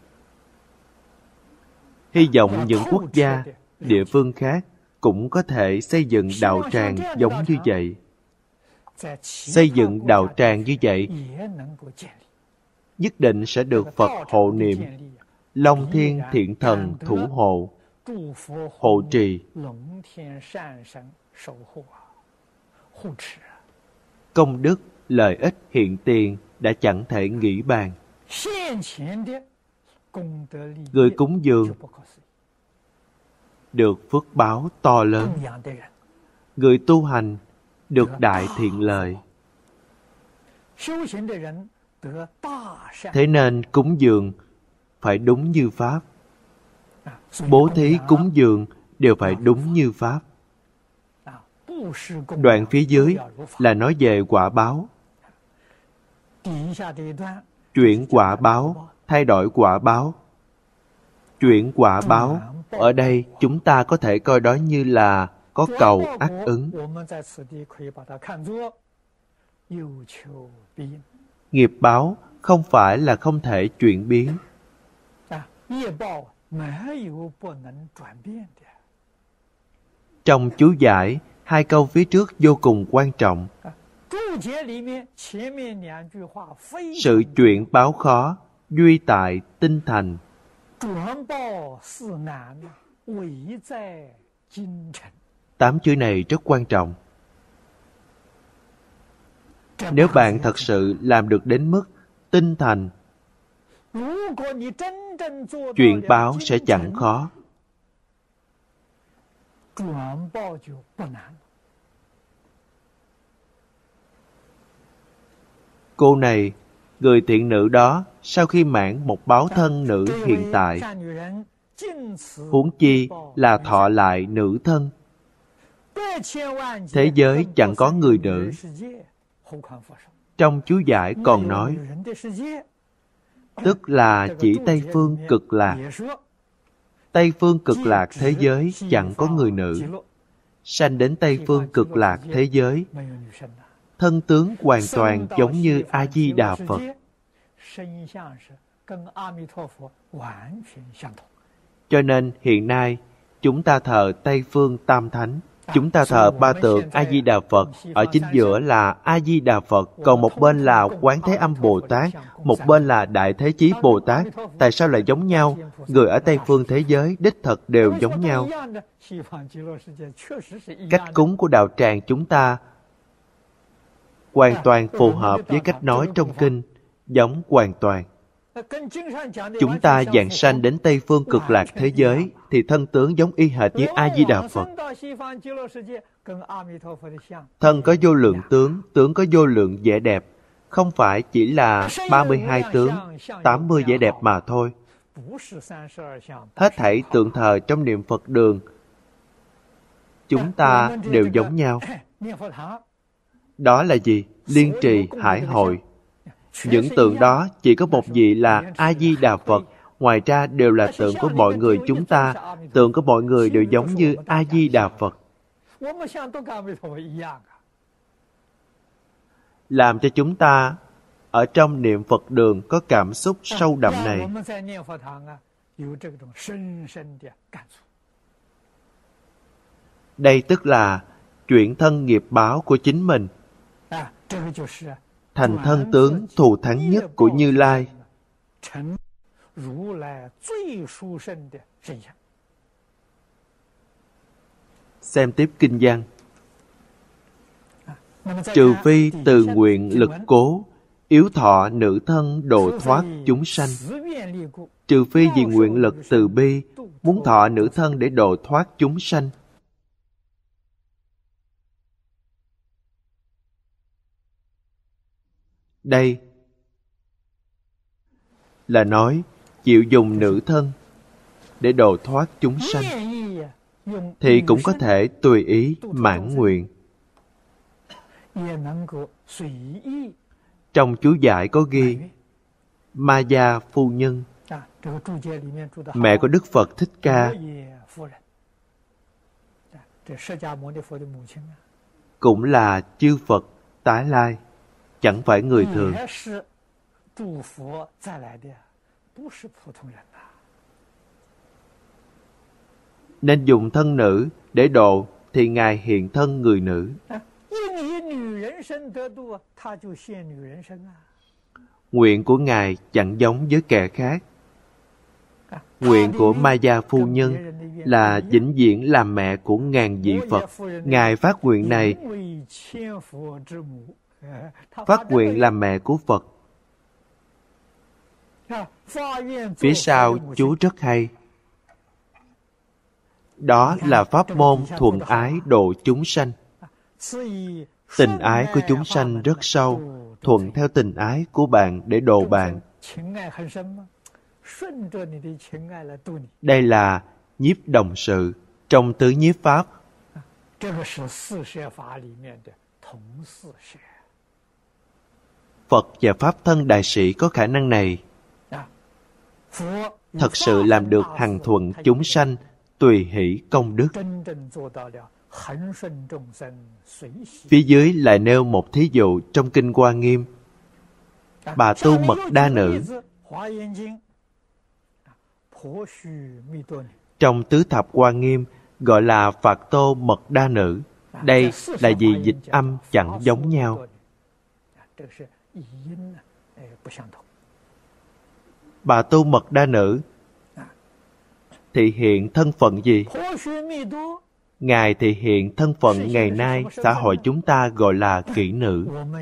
Hy vọng những quốc gia, địa phương khác cũng có thể xây dựng đạo tràng giống như vậy. Xây dựng đạo tràng như vậy nhất định sẽ được Phật hộ niệm, Long Thiên Thiện Thần thủ hộ, hộ trì. Công đức, lợi ích hiện tiền đã chẳng thể nghĩ bàn. Người cúng dường được phước báo to lớn. Người tu hành được đại thiện lợi. Thế nên cúng dường phải đúng như Pháp. Bố thí cúng dường đều phải đúng như Pháp. Đoạn phía dưới là nói về quả báo. Chuyển quả báo, thay đổi quả báo. Chuyển quả báo, ở đây chúng ta có thể coi đó như là có cầu ác ứng. Nghiệp báo không phải là không thể chuyển biến. Trong chú giải, hai câu phía trước vô cùng quan trọng. Sự chuyển báo khó, duy tại tinh thành. 8 chữ này rất quan trọng. Nếu bạn thật sự làm được đến mức tinh thành, chuyện báo sẽ chẳng khó. Cô này, người thiện nữ đó, sau khi mãn một báo thân nữ hiện tại, huống chi là thọ lại nữ thân. Thế giới chẳng có người nữ. Trong chú giải còn nói, tức là chỉ Tây Phương Cực Lạc. Tây Phương Cực Lạc thế giới chẳng có người nữ. Sanh đến Tây Phương Cực Lạc thế giới, thân tướng hoàn toàn giống như A-di-đà Phật. Cho nên hiện nay, chúng ta thờ Tây Phương Tam Thánh. Chúng ta thờ ba tượng A-di-đà Phật. Ở chính giữa là A-di-đà Phật, còn một bên là Quán Thế Âm Bồ Tát, một bên là Đại Thế Chí Bồ Tát. Tại sao lại giống nhau? Người ở Tây Phương thế giới đích thật đều giống nhau. Cách cúng của đạo tràng chúng ta hoàn toàn phù hợp với cách nói trong kinh, giống hoàn toàn. Chúng ta giảng sanh đến Tây Phương Cực Lạc thế giới thì thân tướng giống y hệt như A-di-đà Phật. Thân có vô lượng tướng, tướng có vô lượng vẻ đẹp. Không phải chỉ là 32 tướng, 80 vẻ đẹp mà thôi. Hết thảy tượng thờ trong niệm Phật đường, chúng ta đều giống nhau. Đó là gì? Liên trì, hải hội. Những tượng đó chỉ có một vị là A-di-đà Phật. Ngoài ra đều là tượng của mọi người chúng ta. Tượng của mọi người đều giống như A-di-đà Phật. Làm cho chúng ta ở trong niệm Phật đường có cảm xúc sâu đậm này. Đây tức là chuyển thân nghiệp báo của chính mình thành thân tướng thù thắng nhất của Như Lai. Xem tiếp kinh văn. Trừ phi từ nguyện lực cố, yếu thọ nữ thân độ thoát chúng sanh. Trừ phi vì nguyện lực từ bi, muốn thọ nữ thân để độ thoát chúng sanh. Đây là nói chịu dùng nữ thân để độ thoát chúng sanh, thì cũng có thể tùy ý mãn nguyện. Trong chú giải có ghi Ma Gia phu nhân, mẹ của Đức Phật Thích Ca, cũng là chư Phật tái lai, chẳng phải người thường. Nên dùng thân nữ để độ thì Ngài hiện thân người nữ. Nguyện của Ngài chẳng giống với kẻ khác. Nguyện của Ma Gia phu nhân là vĩnh viễn làm mẹ của ngàn vị Phật. Ngài phát nguyện này, phát nguyện làm mẹ của Phật. Phía sau chú rất hay. Đó là pháp môn thuận ái độ chúng sanh. Tình ái của chúng sanh rất sâu, thuận theo tình ái của bạn để độ bạn. Đây là nhiếp đồng sự trong tứ nhiếp pháp. Phật và Pháp thân đại sĩ có khả năng này. Thật sự làm được hằng thuận chúng sanh, tùy hỷ công đức. Phía dưới lại nêu một thí dụ trong Kinh Hoa Nghiêm. Bà Tu Mật Đa Nữ trong Tứ Thập Hoa Nghiêm gọi là Phạt Tô Mật Đa Nữ. Đây là vì dịch âm chẳng giống nhau. Bà Tu Mật Đa Nữ thị hiện thân phận gì? Ngài thị hiện thân phận ngày nay xã hội chúng ta gọi là kỹ nữ.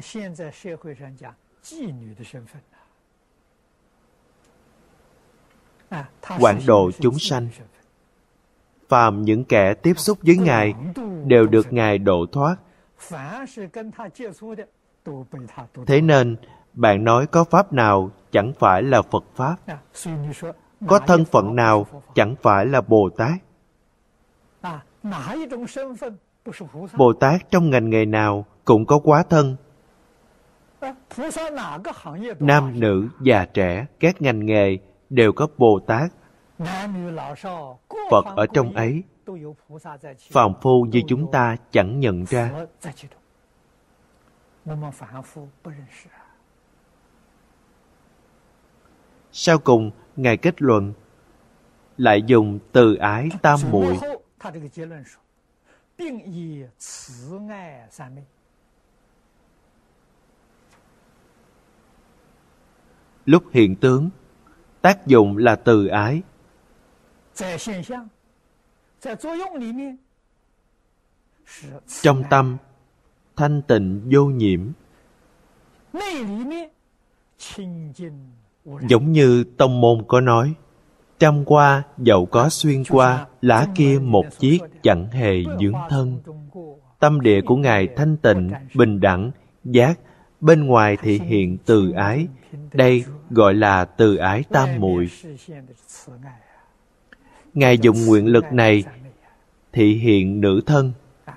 Quảng độ chúng sanh. Phàm những kẻ tiếp xúc với Ngài đều được Ngài độ thoát. Thế nên, bạn nói có pháp nào chẳng phải là Phật Pháp? Có thân phận nào chẳng phải là Bồ Tát? Bồ Tát trong ngành nghề nào cũng có quá thân. Nam, nữ, già, trẻ, các ngành nghề đều có Bồ Tát. Phật ở trong ấy. Phàm phu như chúng ta chẳng nhận ra. Sau cùng, Ngài kết luận lại dùng từ ái tam muội. Lúc hiện tướng, tác dụng là từ ái. Trong tâm, thanh tịnh vô nhiễm. Giống như tông môn có nói, trăm qua dẫu có xuyên qua, lá kia một chiếc chẳng hề dướng thân. Tâm địa của Ngài thanh tịnh, bình đẳng, giác, bên ngoài thị hiện từ ái. Đây gọi là từ ái tam muội. Ngài dùng nguyện lực này thị hiện nữ thân.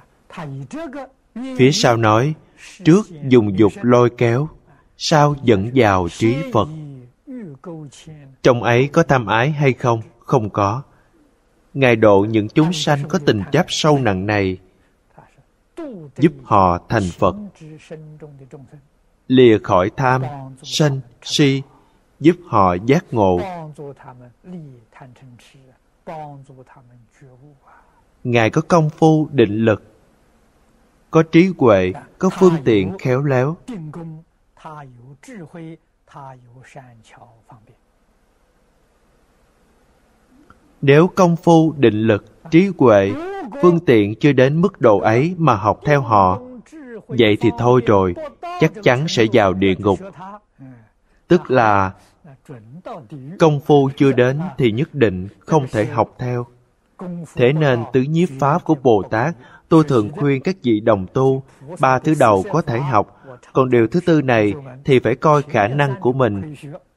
Phía sau nói, trước dùng dục lôi kéo, sau dẫn vào trí Phật. Trong ấy có tham ái hay không? Không có. Ngài độ những chúng sanh có tình chấp sâu nặng này, giúp họ thành Phật, lìa khỏi tham, sân, si, giúp họ giác ngộ. Ngài có công phu định lực, có trí huệ, có phương tiện khéo léo. Nếu công phu định lực, trí huệ, phương tiện chưa đến mức độ ấy mà học theo họ, vậy thì thôi rồi, chắc chắn sẽ vào địa ngục. Tức là công phu chưa đến thì nhất định không thể học theo. Thế nên tứ nhiếp pháp của Bồ Tát, tôi thường khuyên các vị đồng tu, 3 thứ đầu có thể học, còn điều thứ tư này thì phải coi khả năng của mình.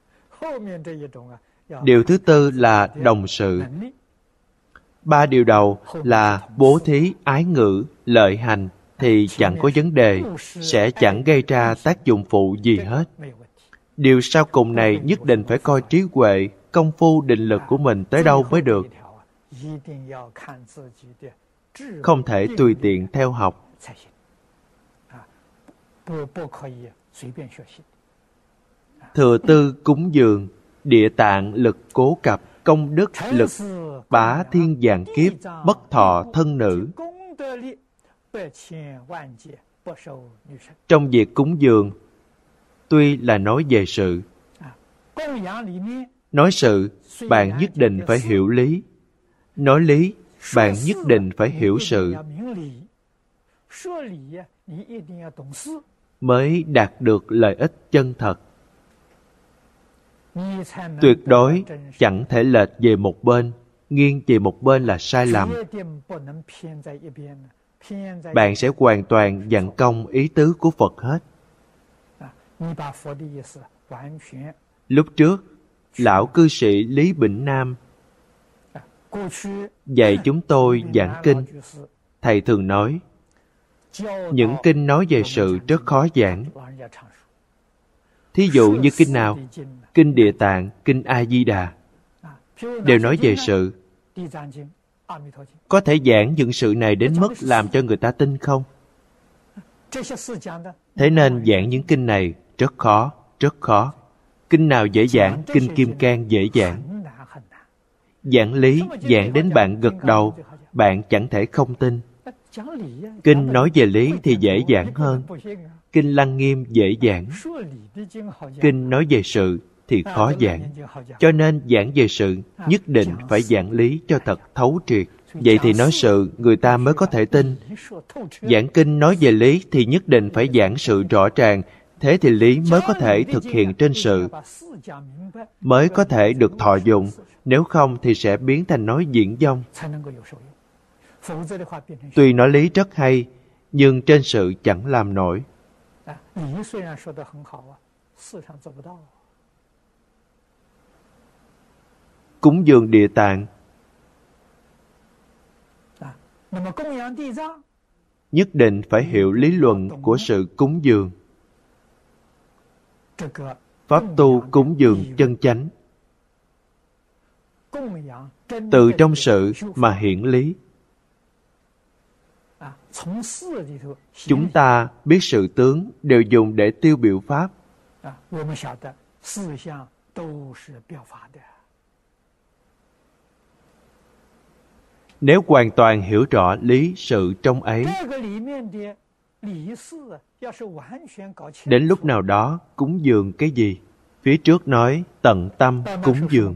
Điều thứ tư là đồng sự. 3 điều đầu là bố thí, ái ngữ, lợi hành thì chẳng có vấn đề, sẽ chẳng gây ra tác dụng phụ gì hết. Điều sau cùng này nhất định phải coi trí huệ, công phu định lực của mình tới đâu mới được. Không thể tùy tiện theo học. Thừa tư cúng dường, địa tạng lực cố cập, công đức lực bá thiên vạn kiếp, bất thọ thân nữ. Trong việc cúng dường, tuy là nói về sự, nói sự, bạn nhất định phải hiểu lý. Nói lý, bạn nhất định phải hiểu sự, mới đạt được lợi ích chân thật. Tuyệt đối chẳng thể lệch về một bên, nghiêng về một bên là sai lầm. Bạn sẽ hoàn toàn dặn công ý tứ của Phật hết. Lúc trước, lão cư sĩ Lý Bỉnh Nam dạy chúng tôi giảng kinh. Thầy thường nói, những kinh nói về sự rất khó giảng. Thí dụ như kinh nào? Kinh Địa Tạng, kinh A Di Đà đều nói về sự. Có thể giảng những sự này đến mức làm cho người ta tin không? Thế nên giảng những kinh này rất khó, rất khó. Kinh nào dễ giảng? Kinh Kim Cang dễ giảng. Giảng lý, giảng đến bạn gật đầu, bạn chẳng thể không tin. Kinh nói về lý thì dễ giảng hơn. Kinh Lăng Nghiêm dễ giảng. Kinh nói về sự thì khó giảng. Cho nên giảng về sự nhất định phải giảng lý cho thật thấu triệt. Vậy thì nói sự người ta mới có thể tin. Giảng kinh nói về lý thì nhất định phải giảng sự rõ ràng. Thế thì lý mới có thể thực hiện trên sự, mới có thể được thọ dụng. Nếu không thì sẽ biến thành nói diễn vong. Tuy nói lý rất hay, nhưng trên sự chẳng làm nổi. Cúng dường Địa Tạng, nhất định phải hiểu lý luận của sự cúng dường. Pháp tu cúng dường chân chánh, từ trong sự mà hiển lý. Chúng ta biết sự tướng đều dùng để tiêu biểu pháp. Nếu hoàn toàn hiểu rõ lý sự trong ấy, đến lúc nào đó cúng dường cái gì? Phía trước nói tận tâm cúng dường.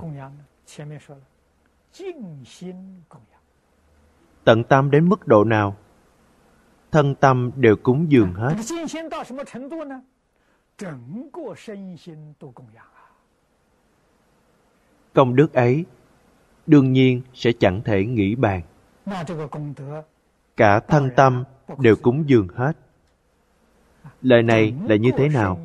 Tận tâm đến mức độ nào? Thân tâm đều cúng dường hết. Công đức ấy đương nhiên sẽ chẳng thể nghĩ bàn. Cả thân tâm đều cúng dường hết. Lời này là như thế nào?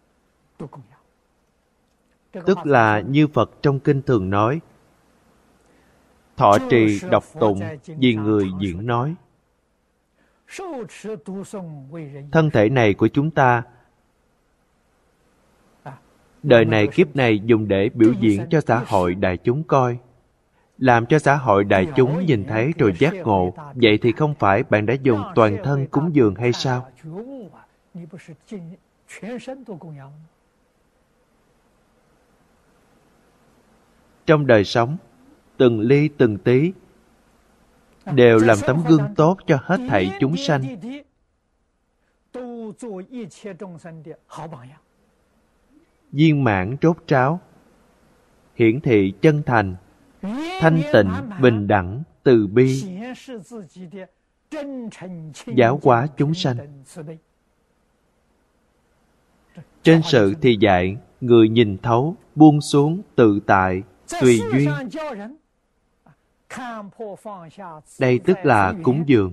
Tức là như Phật trong kinh thường nói, thọ trì đọc tụng vì người diễn nói. Thân thể này của chúng ta, đời này kiếp này dùng để biểu diễn cho xã hội đại chúng coi, làm cho xã hội đại chúng nhìn thấy rồi giác ngộ. Vậy thì không phải bạn đã dùng toàn thân cúng dường hay sao? trong đời sống, từng ly từng tí đều làm tấm gương tốt cho hết thảy chúng sanh. Viên mãn rốt ráo, hiển thị chân thành, thanh tịnh, bình đẳng, từ bi, giáo hóa chúng sanh. Trên sự thì dạy, người nhìn thấu, buông xuống, tự tại, tùy duyên. Đây tức là cúng dường.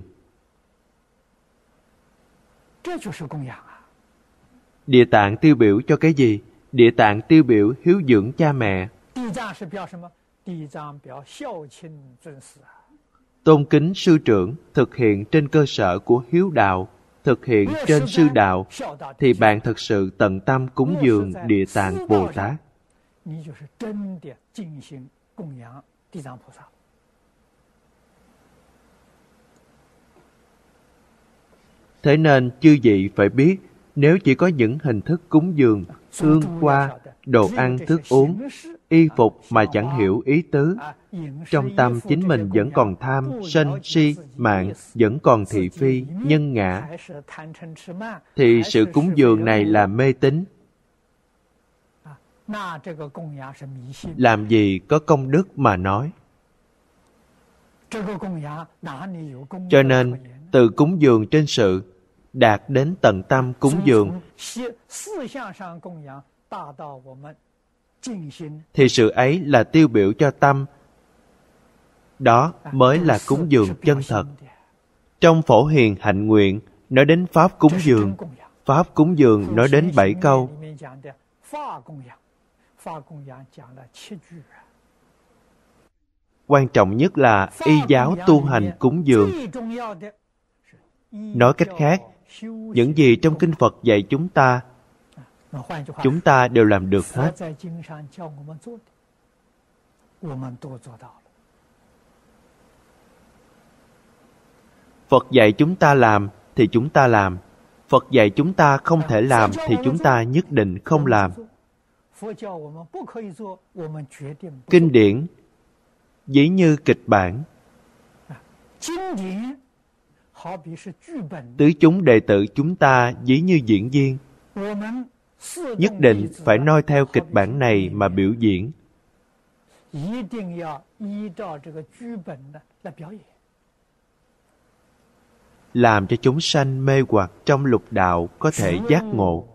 Địa tạng tiêu biểu cho cái gì? Địa tạng tiêu biểu hiếu dưỡng cha mẹ. Tôn kính sư trưởng, thực hiện trên cơ sở của hiếu đạo, thực hiện trên sư đạo, thì bạn thực sự tận tâm cúng dường Địa Tạng Bồ Tát. Thế nên chư vị phải biết, nếu chỉ có những hình thức cúng dường, hương hoa, đồ ăn, thức uống, y phục mà chẳng hiểu ý tứ, trong tâm chính mình vẫn còn tham, sân, si, mạng, vẫn còn thị phi, nhân ngã, thì sự cúng dường này là mê tín. Làm gì có công đức mà nói. Cho nên, từ cúng dường trên sự, đạt đến tận tâm cúng dường, thì sự ấy là tiêu biểu cho tâm. Đó mới là cúng dường chân thật. Trong Phổ Hiền Hạnh Nguyện nói đến Pháp cúng dường. Pháp cúng dường nói đến 7 câu. Quan trọng nhất là y giáo tu hành cúng dường. Nói cách khác, những gì trong Kinh Phật dạy chúng ta đều làm được hết. Phật dạy chúng ta làm thì chúng ta làm. Phật dạy chúng ta không thể làm thì chúng ta nhất định không làm. Kinh điển ví như kịch bản. Tứ chúng đệ tử chúng ta ví như diễn viên. Nhất định phải noi theo kịch bản này mà biểu diễn. Làm cho chúng sanh mê hoặc trong lục đạo có thể giác ngộ.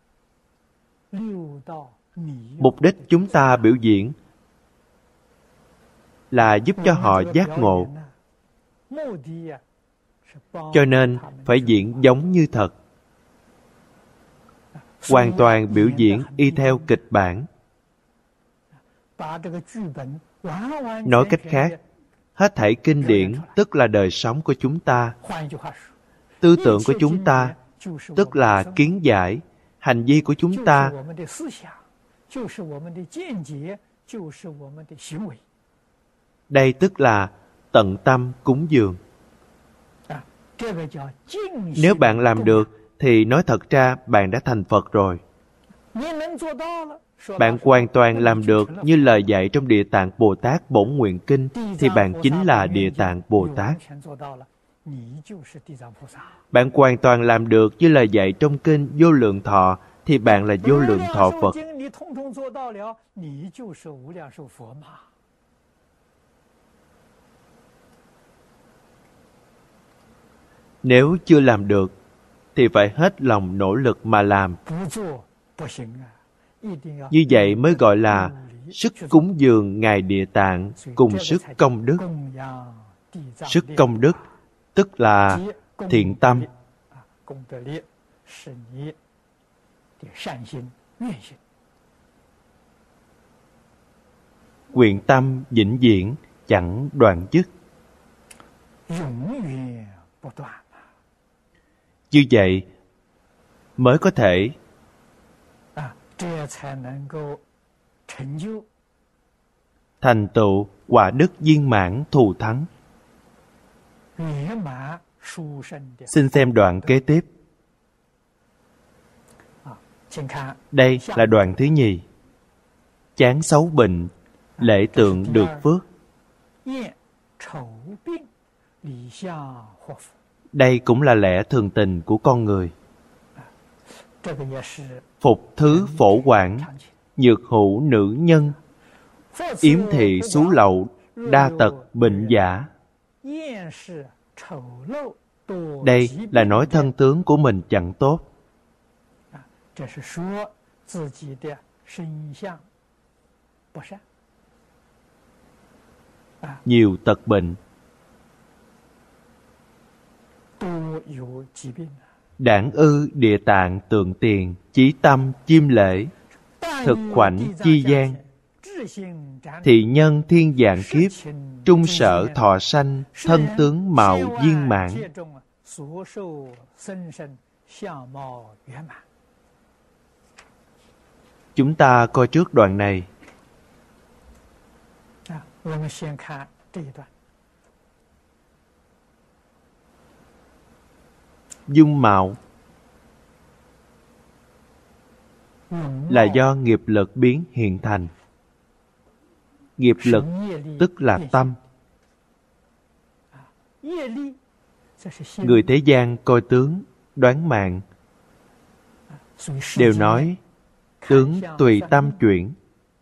Mục đích chúng ta biểu diễn là giúp cho họ giác ngộ. Cho nên phải diễn giống như thật. Hoàn toàn biểu diễn y theo kịch bản. Nói cách khác, hết thảy kinh điển tức là đời sống của chúng ta. Tư tưởng của chúng ta tức là kiến giải. Hành vi của chúng ta đây tức là tận tâm cúng dường. Nếu bạn làm được thì nói thật ra bạn đã thành Phật rồi. Bạn hoàn toàn làm được như lời dạy trong Địa Tạng Bồ Tát Bổn Nguyện Kinh thì bạn chính là Địa Tạng Bồ Tát. Bạn hoàn toàn làm được như lời dạy trong Kinh Vô Lượng Thọ thì bạn là Vô Lượng Thọ Phật. Nếu chưa làm được thì phải hết lòng nỗ lực mà làm. Như vậy mới gọi là sức cúng dường Ngài Địa Tạng cùng sức công đức. Sức công đức tức là thiện tâm. Nguyện tâm vĩnh viễn chẳng đoạn dứt. Như vậy mới có thể thành tựu quả đức viên mãn thù thắng. Xin xem đoạn kế tiếp. Đây là đoạn thứ nhì. Chán xấu bệnh, lễ tượng được phước. Đây cũng là lẽ thường tình của con người. Phục thứ phổ quảng, nhược hữu nữ nhân, yếm thị xú lậu, đa tật bệnh giả. Đây là nói thân tướng của mình chẳng tốt. Nhiều tật bệnh, đảng ư địa tạng tượng tiền, chí tâm chiêm lễ, thực khoảnh chi gian, thị nhân thiên dạng kiếp, trung sở thọ sanh, thân tướng mạo viên mãn. Chúng ta coi trước đoạn này. Dung mạo là do nghiệp lực biến hiện thành. Nghiệp lực tức là tâm. Người thế gian coi tướng, đoán mạng, đều nói tướng tùy tâm chuyển.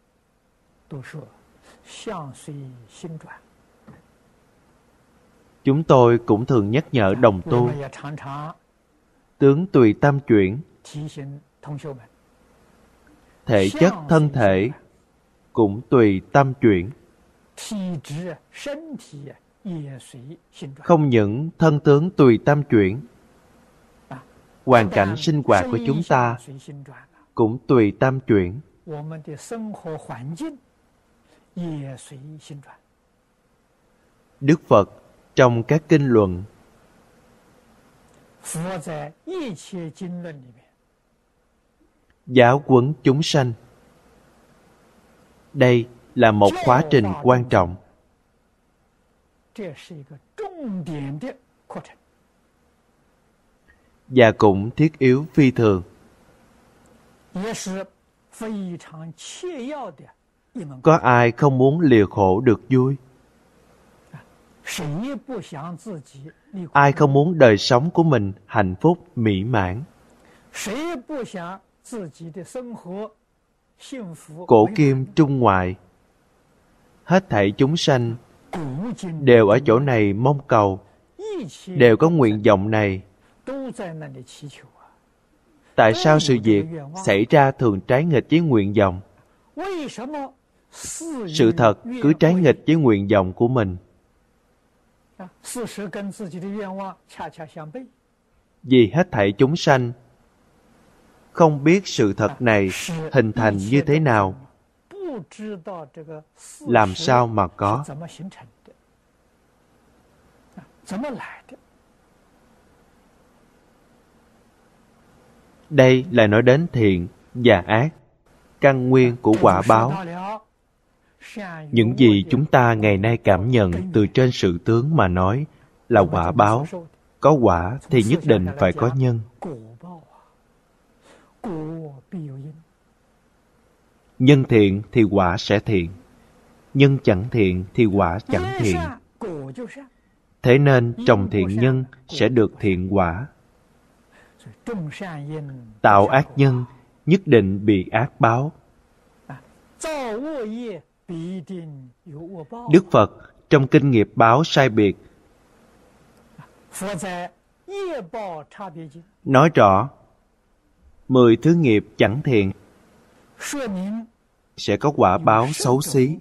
Chúng tôi cũng thường nhắc nhở đồng tu, tướng tùy tâm chuyển. Thể chất thân thể cũng tùy tâm chuyển. Không những thân tướng tùy tâm chuyển, hoàn cảnh sinh hoạt của chúng ta cũng tùy tâm chuyển. Đức Phật trong các kinh luận giáo huấn chúng sanh. Đây là một khóa trình quan trọng. Và cũng thiết yếu phi thường. Có ai không muốn lìa khổ được vui? Ai không muốn đời sống của mình hạnh phúc mỹ mãn? Cổ kim trung ngoại, hết thảy chúng sanh đều ở chỗ này mong cầu, đều có nguyện vọng này. Tại sao sự việc xảy ra thường trái nghịch với nguyện vọng? Sự thật cứ trái nghịch với nguyện vọng của mình. Vì hết thảy chúng sanh không biết sự thật này hình thành như thế nào, làm sao mà có. Đây là nói đến thiện và ác, căn nguyên của quả báo. Những gì chúng ta ngày nay cảm nhận từ trên sự tướng mà nói là quả báo. Có quả thì nhất định phải có nhân. Nhân thiện thì quả sẽ thiện, nhân chẳng thiện thì quả chẳng thiện. Thế nên trồng thiện nhân sẽ được thiện quả. Tạo ác nhân nhất định bị ác báo. Đức Phật trong kinh nghiệp báo sai biệt nói rõ 10 thứ nghiệp chẳng thiện sẽ có quả báo xấu xí.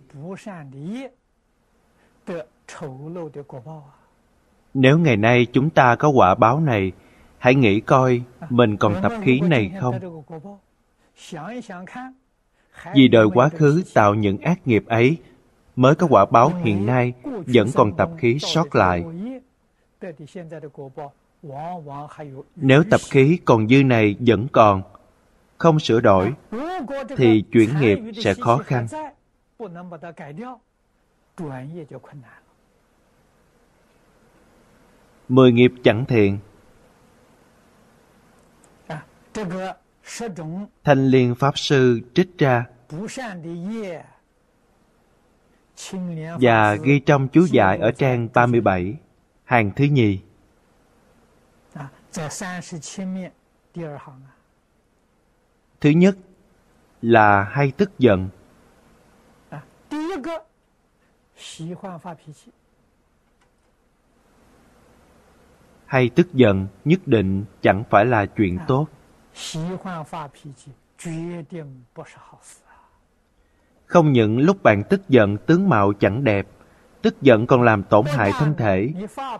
Nếu ngày nay chúng ta có quả báo này, hãy nghĩ coi mình còn tập khí này không? Vì đời quá khứ tạo những ác nghiệp ấy, mới có quả báo hiện nay vẫn còn tập khí sót lại. Nếu tập khí còn dư này vẫn còn, không sửa đổi, thì chuyển nghiệp sẽ khó khăn. 10 nghiệp chẳng thiện. Thanh Liên Pháp Sư trích ra và ghi trong chú giải ở trang 37, hàng thứ nhì. Thứ nhất là hay tức giận. Hay tức giận nhất định chẳng phải là chuyện tốt. Không những lúc bạn tức giận tướng mạo chẳng đẹp, tức giận còn làm tổn hại thân thể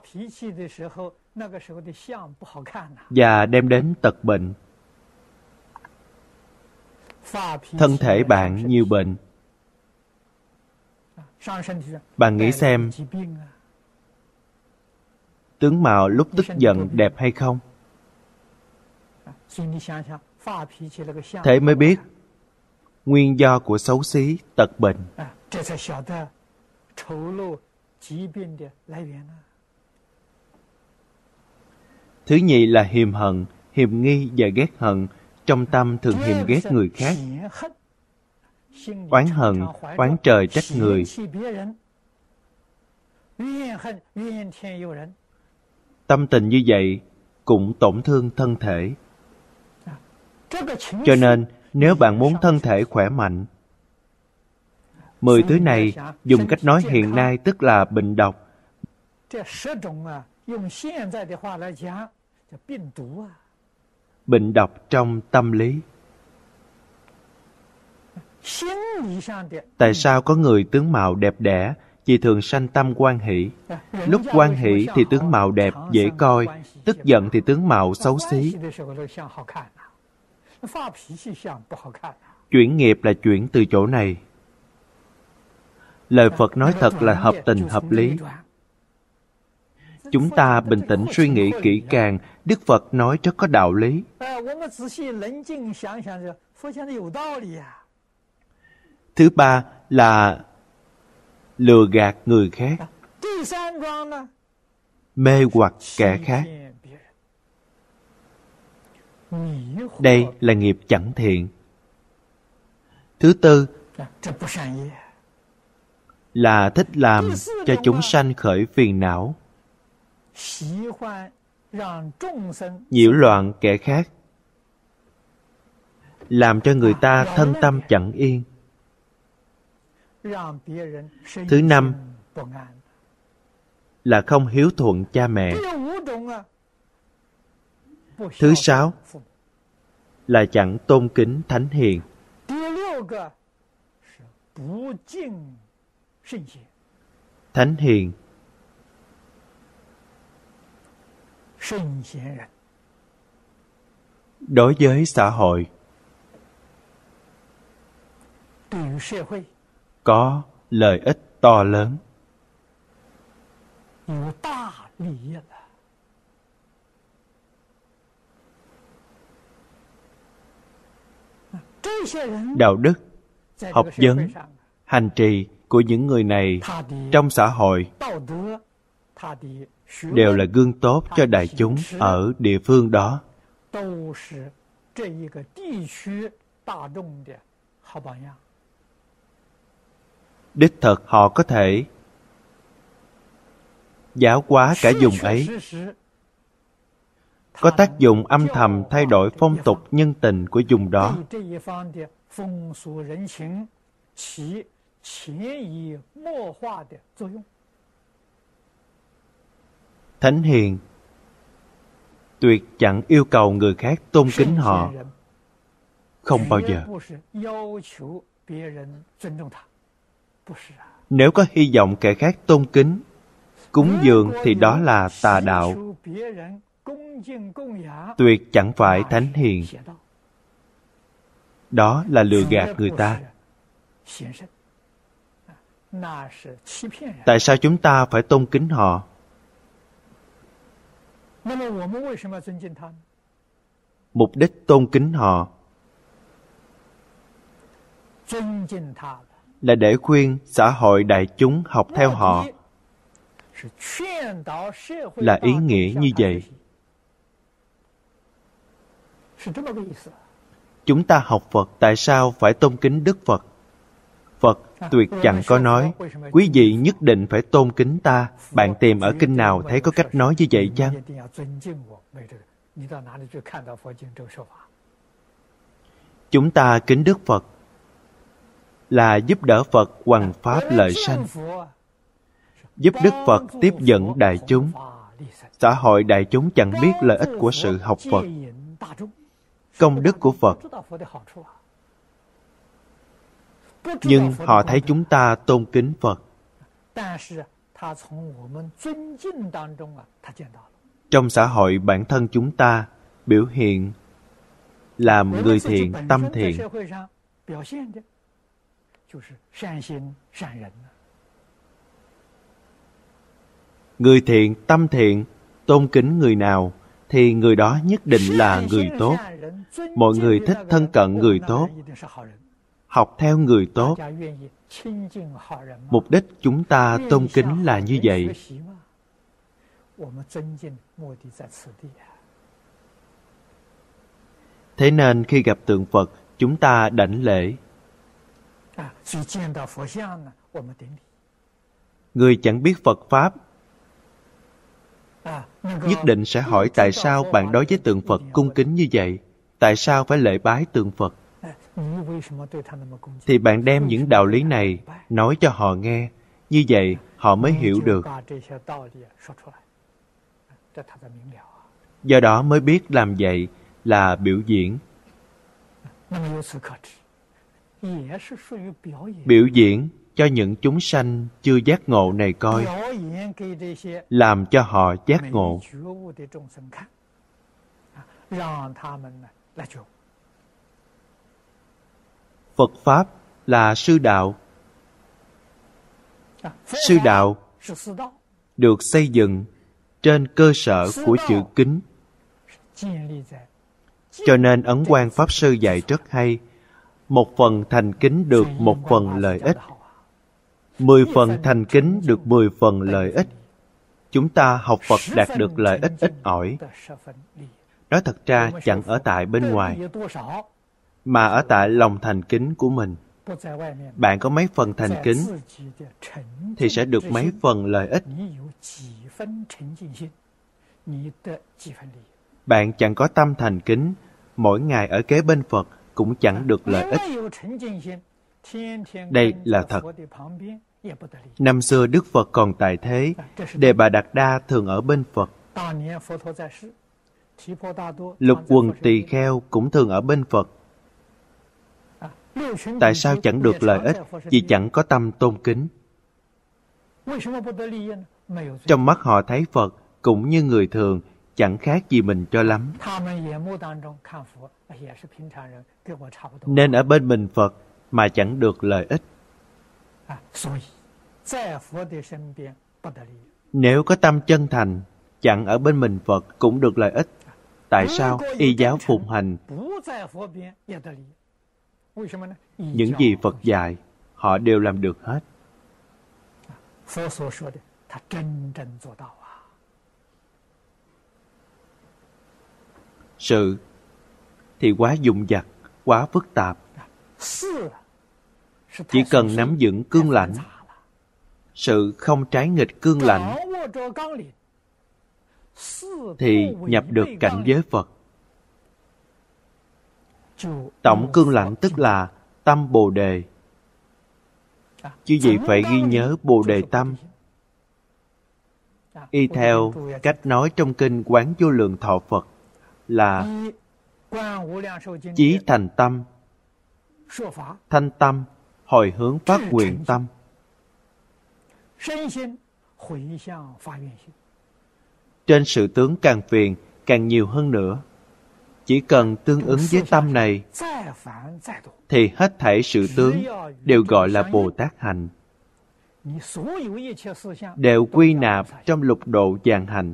và đem đến tật bệnh. Thân thể bạn nhiều bệnh. Bạn nghĩ xem, tướng mạo lúc tức giận đẹp hay không? Thế mới biết nguyên do của xấu xí, tật bệnh. Thứ nhì là hiềm hận, hiềm nghi và ghét hận. Trong tâm thường hiềm ghét người khác. Oán hận, oán trời trách người. Tâm tình như vậy cũng tổn thương thân thể. Cho nên, nếu bạn muốn thân thể khỏe mạnh, 10 thứ này dùng cách nói hiện nay tức là bệnh độc. Bệnh độc trong tâm lý. Tại sao có người tướng mạo đẹp đẽ, vì thường sanh tâm hoan hỷ? Lúc hoan hỷ thì tướng mạo đẹp, dễ coi, tức giận thì tướng mạo xấu xí. Chuyển nghiệp là chuyển từ chỗ này. Lời Phật nói thật là hợp tình hợp lý. Chúng ta bình tĩnh suy nghĩ kỹ càng, Đức Phật nói rất có đạo lý. Thứ ba là lừa gạt người khác, mê hoặc kẻ khác. Đây là nghiệp chẳng thiện. Thứ tư là thích làm cho chúng sanh khởi phiền não, nhiễu loạn kẻ khác, làm cho người ta thân tâm chẳng yên. Thứ năm là không hiếu thuận cha mẹ. Thứ sáu là chẳng tôn kính thánh hiền. Thánh hiền đối với xã hội có lợi ích to lớn. Đạo đức, học vấn, hành trì của những người này trong xã hội đều là gương tốt cho đại chúng ở địa phương đó. Đích thực họ có thể giáo hóa cả vùng ấy, có tác dụng âm thầm thay đổi phong tục nhân tình của vùng đó. Thánh hiền tuyệt chẳng yêu cầu người khác tôn kính họ, không bao giờ. Nếu có hy vọng kẻ khác tôn kính, cúng dường thì đó là tà đạo, tuyệt chẳng phải thánh hiền. Đó là lừa gạt người ta. Tại sao chúng ta phải tôn kính họ? Mục đích tôn kính họ là để khuyên xã hội đại chúng học theo họ, là ý nghĩa như vậy. Chúng ta học Phật tại sao phải tôn kính Đức Phật? Phật tuyệt chẳng có nói, quý vị nhất định phải tôn kính ta. Bạn tìm ở kinh nào thấy có cách nói như vậy chăng? Chúng ta kính Đức Phật là giúp đỡ Phật hoằng pháp lợi sanh, giúp Đức Phật tiếp dẫn đại chúng. Xã hội đại chúng chẳng biết lợi ích của sự học Phật, công đức của Phật, nhưng họ thấy chúng ta tôn kính Phật. Trong xã hội bản thân chúng ta biểu hiện làm người thiện, tâm thiện. Người thiện, tâm thiện, tôn kính người nào thì người đó nhất định là người tốt. Mọi người thích thân cận người tốt, học theo người tốt. Mục đích chúng ta tôn kính là như vậy. Thế nên khi gặp tượng Phật, chúng ta đảnh lễ. Người chẳng biết Phật Pháp nhất định sẽ hỏi tại sao bạn đối với tượng Phật cung kính như vậy? Tại sao phải lễ bái tượng Phật? Thì bạn đem những đạo lý này nói cho họ nghe. Như vậy họ mới hiểu được. Do đó mới biết làm vậy là biểu diễn. Biểu diễn cho những chúng sanh chưa giác ngộ này coi, làm cho họ giác ngộ. Phật Pháp là sư đạo. Sư đạo được xây dựng trên cơ sở của chữ kính. Cho nên Ấn Quang Pháp Sư dạy rất hay. 1 phần thành kính được 1 phần lợi ích. 10 phần thành kính được 10 phần lợi ích. Chúng ta học Phật đạt được lợi ích ít ỏi. Nói thật ra chẳng ở tại bên ngoài, mà ở tại lòng thành kính của mình. Bạn có mấy phần thành kính thì sẽ được mấy phần lợi ích. Bạn chẳng có tâm thành kính, mỗi ngày ở kế bên Phật cũng chẳng được lợi ích. Đây là thật. Năm xưa Đức Phật còn tại thế, Đề Bà Đạt Đa thường ở bên Phật. Lục Quần Tỳ Kheo cũng thường ở bên Phật. Tại sao chẳng được lợi ích? Vì chẳng có tâm tôn kính. Trong mắt họ thấy Phật cũng như người thường, chẳng khác gì mình cho lắm. Nên ở bên mình Phật mà chẳng được lợi ích. Nếu có tâm chân thành, chẳng ở bên mình Phật cũng được lợi ích. Tại sao? Y giáo phụng hành. Những gì Phật dạy, họ đều làm được hết. Sự thì quá dụng vặt, quá phức tạp. Chỉ cần nắm vững cương lãnh. Sự không trái nghịch cương lãnh thì nhập được cảnh giới Phật. Tổng cương lãnh tức là tâm Bồ Đề. Chứ gì phải ghi nhớ Bồ Đề tâm. Y theo cách nói trong kinh Quán Vô Lượng Thọ Phật là chí thành tâm, thanh tâm, hồi hướng phát nguyện tâm. Trên sự tướng càng phiền, càng nhiều hơn nữa. Chỉ cần tương ứng với tâm này, thì hết thảy sự tướng đều gọi là Bồ Tát hành. Đều quy nạp trong lục độ vạn hạnh.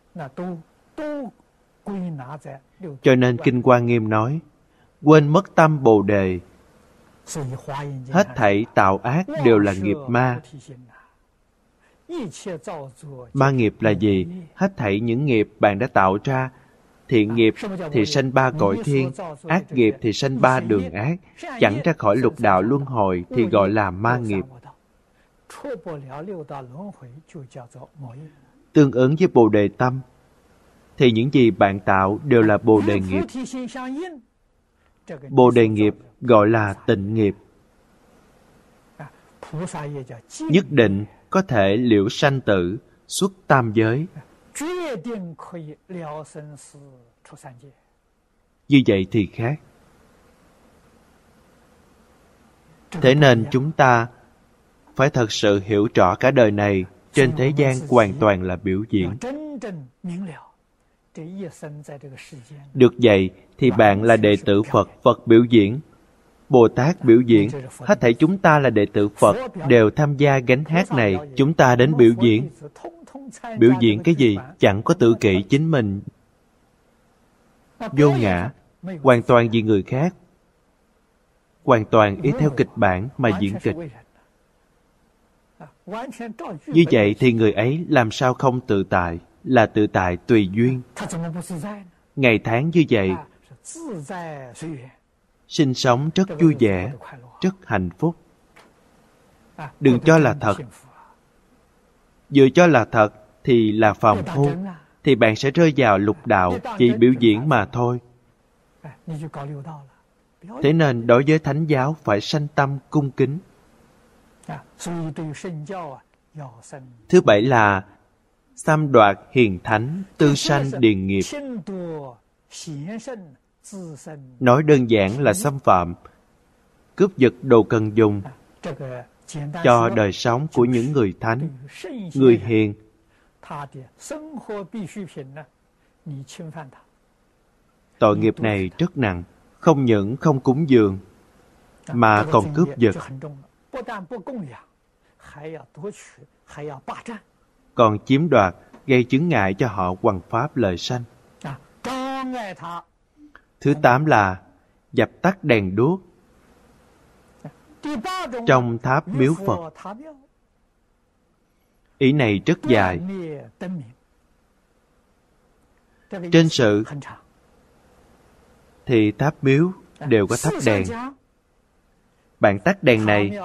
Cho nên Kinh Hoa Nghiêm nói, quên mất tâm Bồ Đề, hết thảy tạo ác đều là nghiệp ma. Ma nghiệp là gì? Hết thảy những nghiệp bạn đã tạo ra Thiện nghiệp thì sanh ba cõi thiên, ác nghiệp thì sanh ba đường ác, chẳng ra khỏi lục đạo luân hồi thì gọi là ma nghiệp. Tương ứng với Bồ Đề tâm, thì những gì bạn tạo đều là Bồ Đề nghiệp. Bồ Đề nghiệp gọi là tịnh nghiệp. Nhất định có thể liễu sanh tử, xuất tam giới. Như vậy thì khác. Thế nên chúng ta phải thật sự hiểu rõ cả đời này trên thế gian hoàn toàn là biểu diễn. Được vậy thì bạn là đệ tử Phật, Phật biểu diễn, Bồ Tát biểu diễn. Hết thảy chúng ta là đệ tử Phật đều tham gia gánh hát này. Chúng ta đến biểu diễn. Biểu diễn cái gì? Chẳng có tự kỷ chính mình. Vô ngã, hoàn toàn vì người khác, hoàn toàn ý theo kịch bản mà diễn kịch. Như vậy thì người ấy làm sao không tự tại? Là tự tại tùy duyên. Ngày tháng như vậy, sinh sống rất vui vẻ, rất hạnh phúc. Đừng cho là thật. Vừa cho là thật thì là phàm phu, thì bạn sẽ rơi vào lục đạo, chỉ biểu diễn mà thôi. Thế nên đối với thánh giáo phải sanh tâm cung kính. Thứ bảy là xâm đoạt hiền thánh, tư sanh điền nghiệp. Nói đơn giản là xâm phạm, cướp giật đồ cần dùng cho đời sống của những người thánh, người hiền. Tội nghiệp này rất nặng, không những không cúng dường mà còn cướp giật, còn chiếm đoạt, gây chướng ngại cho họ hoằng pháp lợi sanh. Thứ 8 là dập tắt đèn đuốc trong tháp miếu Phật. Ý này rất dài. Trên sự thì tháp miếu đều có thắp đèn. Bạn tắt đèn này,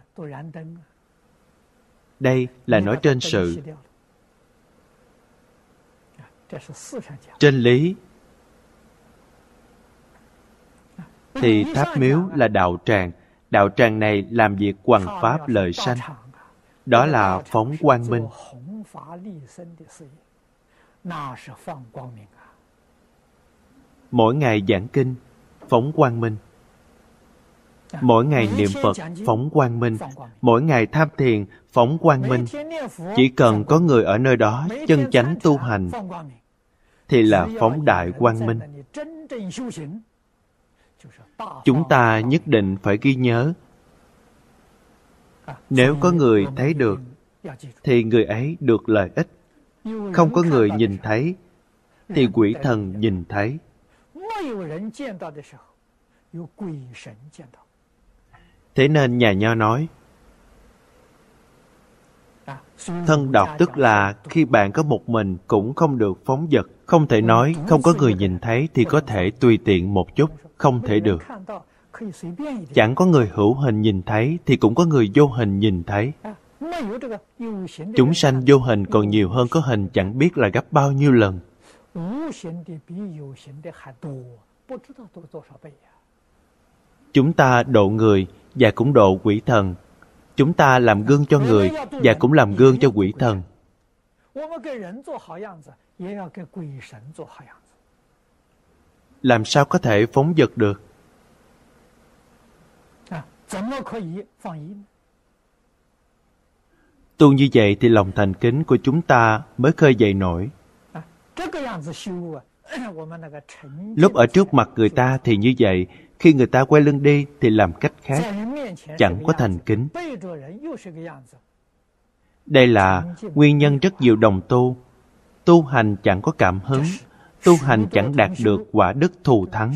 đây là nói trên sự. Trên lý thì tháp miếu là đạo tràng. Đạo tràng này làm việc hoằng pháp lợi sanh. Đó là phóng quang minh. Mỗi ngày giảng kinh, phóng quang minh. Mỗi ngày niệm Phật, phóng quang minh. Mỗi ngày tham thiền, phóng quang minh. Chỉ cần có người ở nơi đó chân chánh tu hành thì là phóng đại quang minh. Chúng ta nhất định phải ghi nhớ. Nếu có người thấy được thì người ấy được lợi ích. Không có người nhìn thấy thì quỷ thần nhìn thấy. Thế nên nhà Nho nói, thân độc tức là khi bạn có một mình cũng không được phóng dật. Không thể nói không có người nhìn thấy thì có thể tùy tiện một chút. Không thể được. Chẳng có người hữu hình nhìn thấy thì cũng có người vô hình nhìn thấy. Chúng sanh vô hình còn nhiều hơn có hình chẳng biết là gấp bao nhiêu lần. Chúng ta độ người và cũng độ quỷ thần. Chúng ta làm gương cho người và cũng làm gương cho quỷ thần. Làm sao có thể phóng dật được? Tu như vậy thì lòng thành kính của chúng ta mới khơi dậy nổi. Lúc ở trước mặt người ta thì như vậy, khi người ta quay lưng đi thì làm cách khác, chẳng có thành kính. Đây là nguyên nhân rất nhiều đồng tu. Tu hành chẳng có cảm hứng, tu hành chẳng đạt được quả đức thù thắng.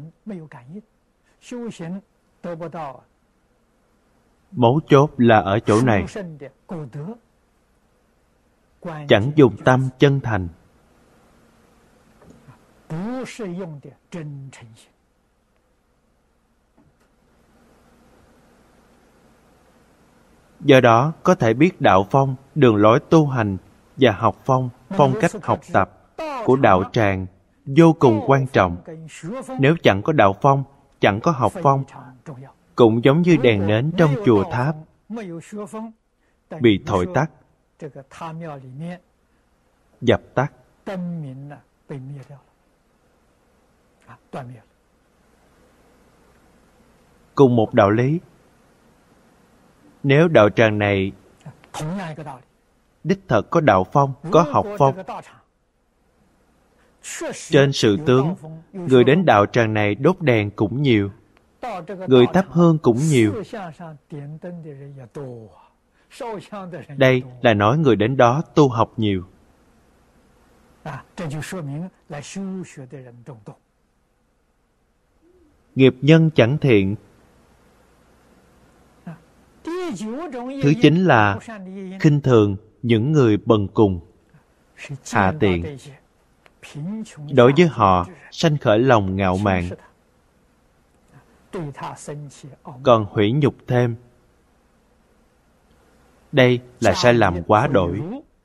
Mấu chốt là ở chỗ này. Chẳng dùng tâm chân thành. Do đó, có thể biết đạo phong, đường lối tu hành và học phong, phong cách học tập của đạo tràng vô cùng quan trọng. Nếu chẳng có đạo phong, chẳng có học phong, cũng giống như đèn nến trong chùa tháp bị thổi tắt, dập tắt. Cùng một đạo lý, nếu đạo tràng này đích thật có đạo phong, có học phong, trên sự tướng, người đến đạo tràng này đốt đèn cũng nhiều, người thắp hương cũng nhiều. Đây là nói người đến đó tu học nhiều. Nghiệp nhân chẳng thiện. Thứ 9 là khinh thường những người bần cùng, hạ tiện. Đối với họ, sanh khởi lòng ngạo mạn, còn hủy nhục thêm. Đây là sai lầm quá đổi.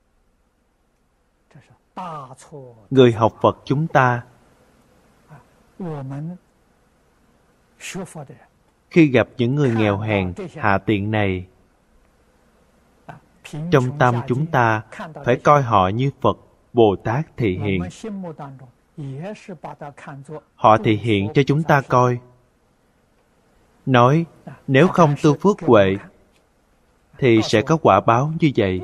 Người học Phật chúng ta, khi gặp những người nghèo hèn, hạ tiện này, trong tâm chúng ta phải coi họ như Phật, Bồ Tát thị hiện. Họ thị hiện cho chúng ta coi. Nói, nếu không tu phước huệ, thì sẽ có quả báo như vậy.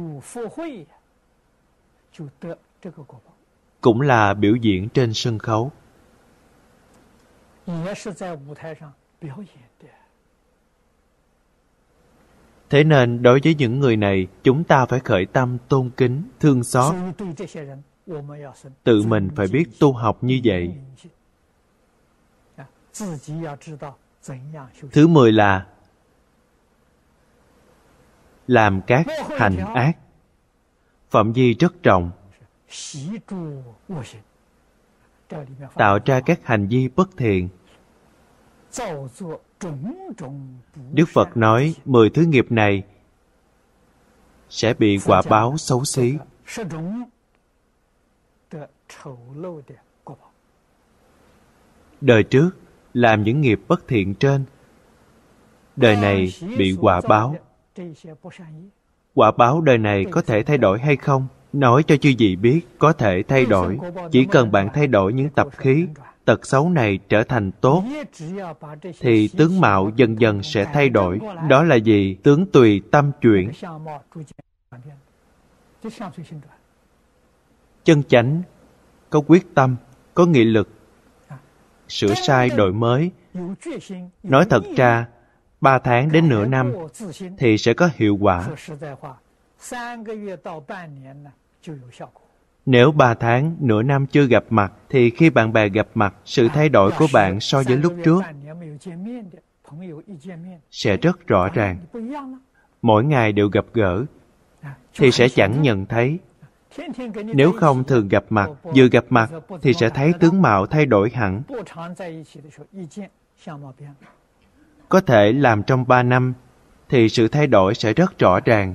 Cũng là biểu diễn trên sân khấu. Thế nên đối với những người này, chúng ta phải khởi tâm tôn kính, thương xót. Tự mình phải biết tu học như vậy. Thứ 10 là làm các hành ác. Phạm vi rất rộng. Tạo ra các hành vi bất thiện. Đức Phật nói 10 thứ nghiệp này sẽ bị quả báo xấu xí. Đời trước làm những nghiệp bất thiện trên, đời này bị quả báo. Quả báo đời này có thể thay đổi hay không? Nói cho chư vị biết, có thể thay đổi. Chỉ cần bạn thay đổi những tập khí, tật xấu này trở thành tốt, thì tướng mạo dần dần sẽ thay đổi. Đó là gì? Tướng tùy tâm chuyển. Chân chánh, có quyết tâm, có nghị lực, sửa sai đổi mới. Nói thật ra, 3 tháng đến nửa năm thì sẽ có hiệu quả. Nếu 3 tháng, nửa năm chưa gặp mặt, thì khi bạn bè gặp mặt, sự thay đổi của bạn so với lúc trước sẽ rất rõ ràng. Mỗi ngày đều gặp gỡ, thì sẽ chẳng nhận thấy. Nếu không thường gặp mặt, vừa gặp mặt, thì sẽ thấy tướng mạo thay đổi hẳn. Có thể làm trong 3 năm, thì sự thay đổi sẽ rất rõ ràng.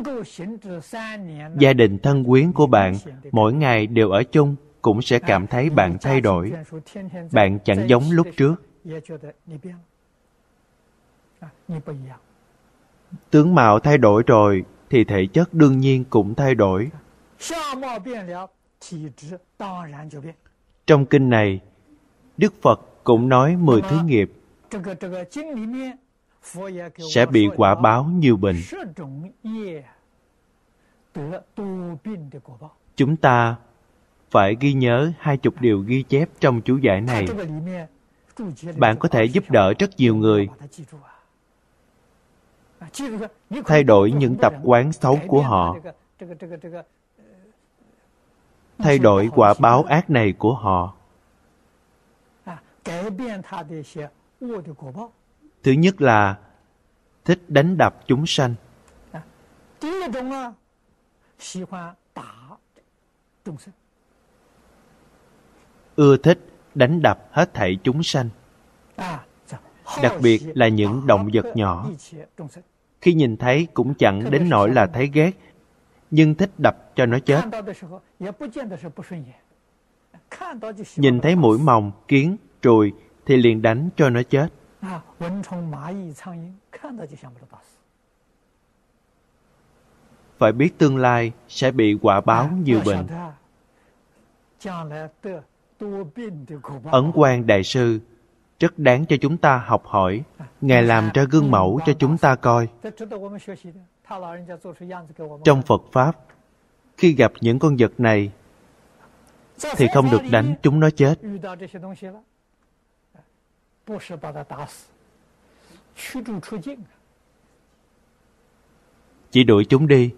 Gia đình thân quyến của bạn mỗi ngày đều ở chung cũng sẽ cảm thấy bạn thay đổi. Bạn chẳng giống lúc trước. Tướng mạo thay đổi rồi thì thể chất đương nhiên cũng thay đổi. Trong kinh này, Đức Phật cũng nói 10 thứ nghiệp sẽ bị quả báo nhiều bệnh. Chúng ta phải ghi nhớ 20 điều ghi chép trong chú giải này. Bạn có thể giúp đỡ rất nhiều người thay đổi những tập quán xấu của họ, thay đổi quả báo ác này của họ. Thứ nhất là thích đánh đập chúng sanh. ưa thích đánh đập hết thảy chúng sanh, đặc biệt là những động vật nhỏ. Khi nhìn thấy cũng chẳng đến nỗi là thấy ghét, nhưng thích đập cho nó chết. Nhìn thấy muỗi mòng, kiến, ruồi thì liền đánh cho nó chết. Phải biết tương lai sẽ bị quả báo nhiều bệnh. Ấn Quang Đại Sư rất đáng cho chúng ta học hỏi. Ngài làm ra gương mẫu cho chúng ta coi. Trong Phật Pháp, khi gặp những con vật này thì không được đánh chúng nó chết. Chỉ đuổi chúng đi.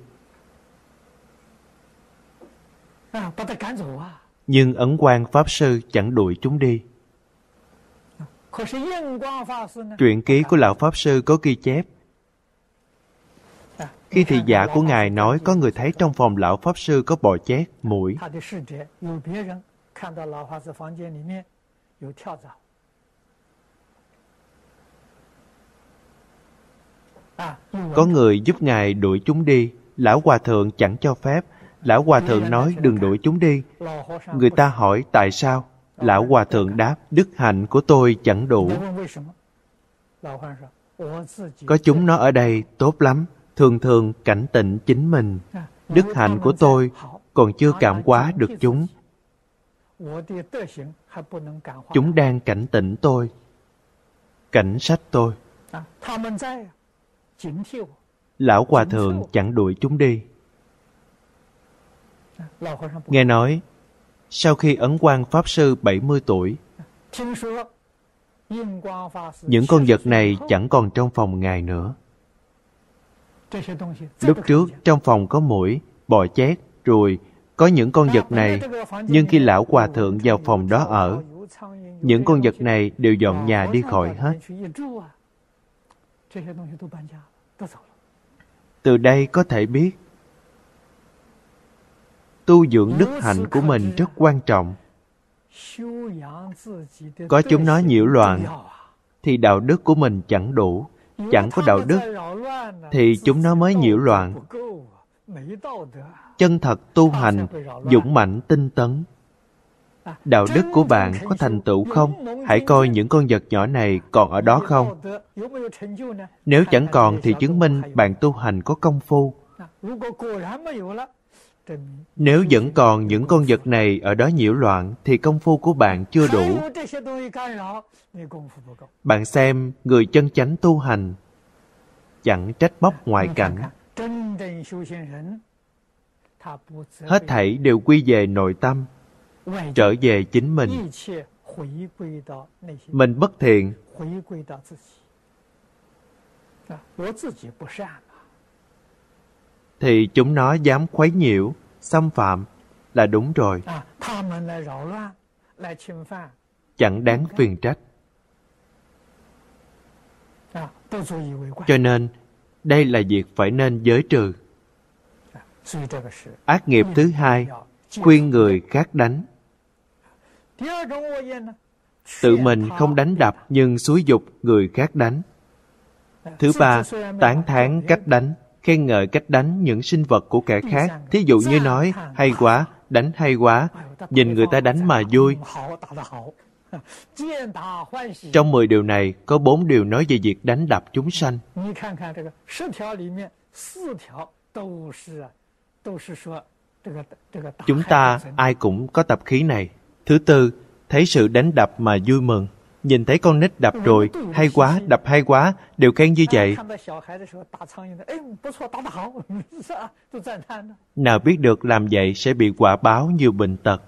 Nhưng Ấn Quang Pháp Sư chẳng đuổi chúng đi. Truyện ký của Lão Pháp Sư có ghi chép, khi thị giả của Ngài nói có người thấy trong phòng Lão Pháp Sư có bò chét, muỗi. Có người giúp Ngài đuổi chúng đi. Lão Hòa Thượng chẳng cho phép. Lão Hòa Thượng nói đừng đuổi chúng đi. Người ta hỏi tại sao? Lão Hòa Thượng đáp, đức hạnh của tôi chẳng đủ. Có chúng nó ở đây tốt lắm, thường thường cảnh tịnh chính mình. Đức hạnh của tôi còn chưa cảm hóa được chúng. Chúng đang cảnh tịnh tôi, cảnh sách tôi. Lão Hòa Thượng chẳng đuổi chúng đi. Nghe nói, sau khi Ấn Quang Pháp Sư 70 tuổi, những con vật này chẳng còn trong phòng Ngài nữa. Lúc trước trong phòng có muỗi, bò chét, ruồi, có những con vật này, nhưng khi Lão Hòa Thượng vào phòng đó ở, những con vật này đều dọn nhà đi khỏi hết. Từ đây có thể biết, tu dưỡng đức hạnh của mình rất quan trọng. Có chúng nó nhiễu loạn, thì đạo đức của mình chẳng đủ. Chẳng có đạo đức, thì chúng nó mới nhiễu loạn. Chân thật tu hành, dũng mạnh tinh tấn. Đạo đức của bạn có thành tựu không? Hãy coi những con vật nhỏ này còn ở đó không? Nếu chẳng còn thì chứng minh bạn tu hành có công phu. Nếu vẫn còn những con vật này ở đó nhiễu loạn thì công phu của bạn chưa đủ. Bạn xem người chân chánh tu hành chẳng trách móc ngoại cảnh. Hết thảy đều quy về nội tâm, trở về chính mình. Mình bất thiện, thì chúng nó dám khuấy nhiễu, xâm phạm là đúng rồi. Chẳng đáng phiền trách. Cho nên, đây là việc phải nên giới trừ. Ác nghiệp thứ hai, khuyên người khác đánh. Tự mình không đánh đập nhưng xúi giục người khác đánh. Thứ ba, tán thán cách đánh, khen ngợi cách đánh những sinh vật của kẻ khác. Thí dụ như nói, hay quá, đánh hay quá, nhìn người ta đánh mà vui. Trong 10 điều này, có 4 điều nói về việc đánh đập chúng sanh. Chúng ta ai cũng có tập khí này. Thứ tư, thấy sự đánh đập mà vui mừng. Nhìn thấy con nít đập rồi, hay quá, đập hay quá, đều khen như vậy. Nào biết được làm vậy sẽ bị quả báo nhiều bệnh tật.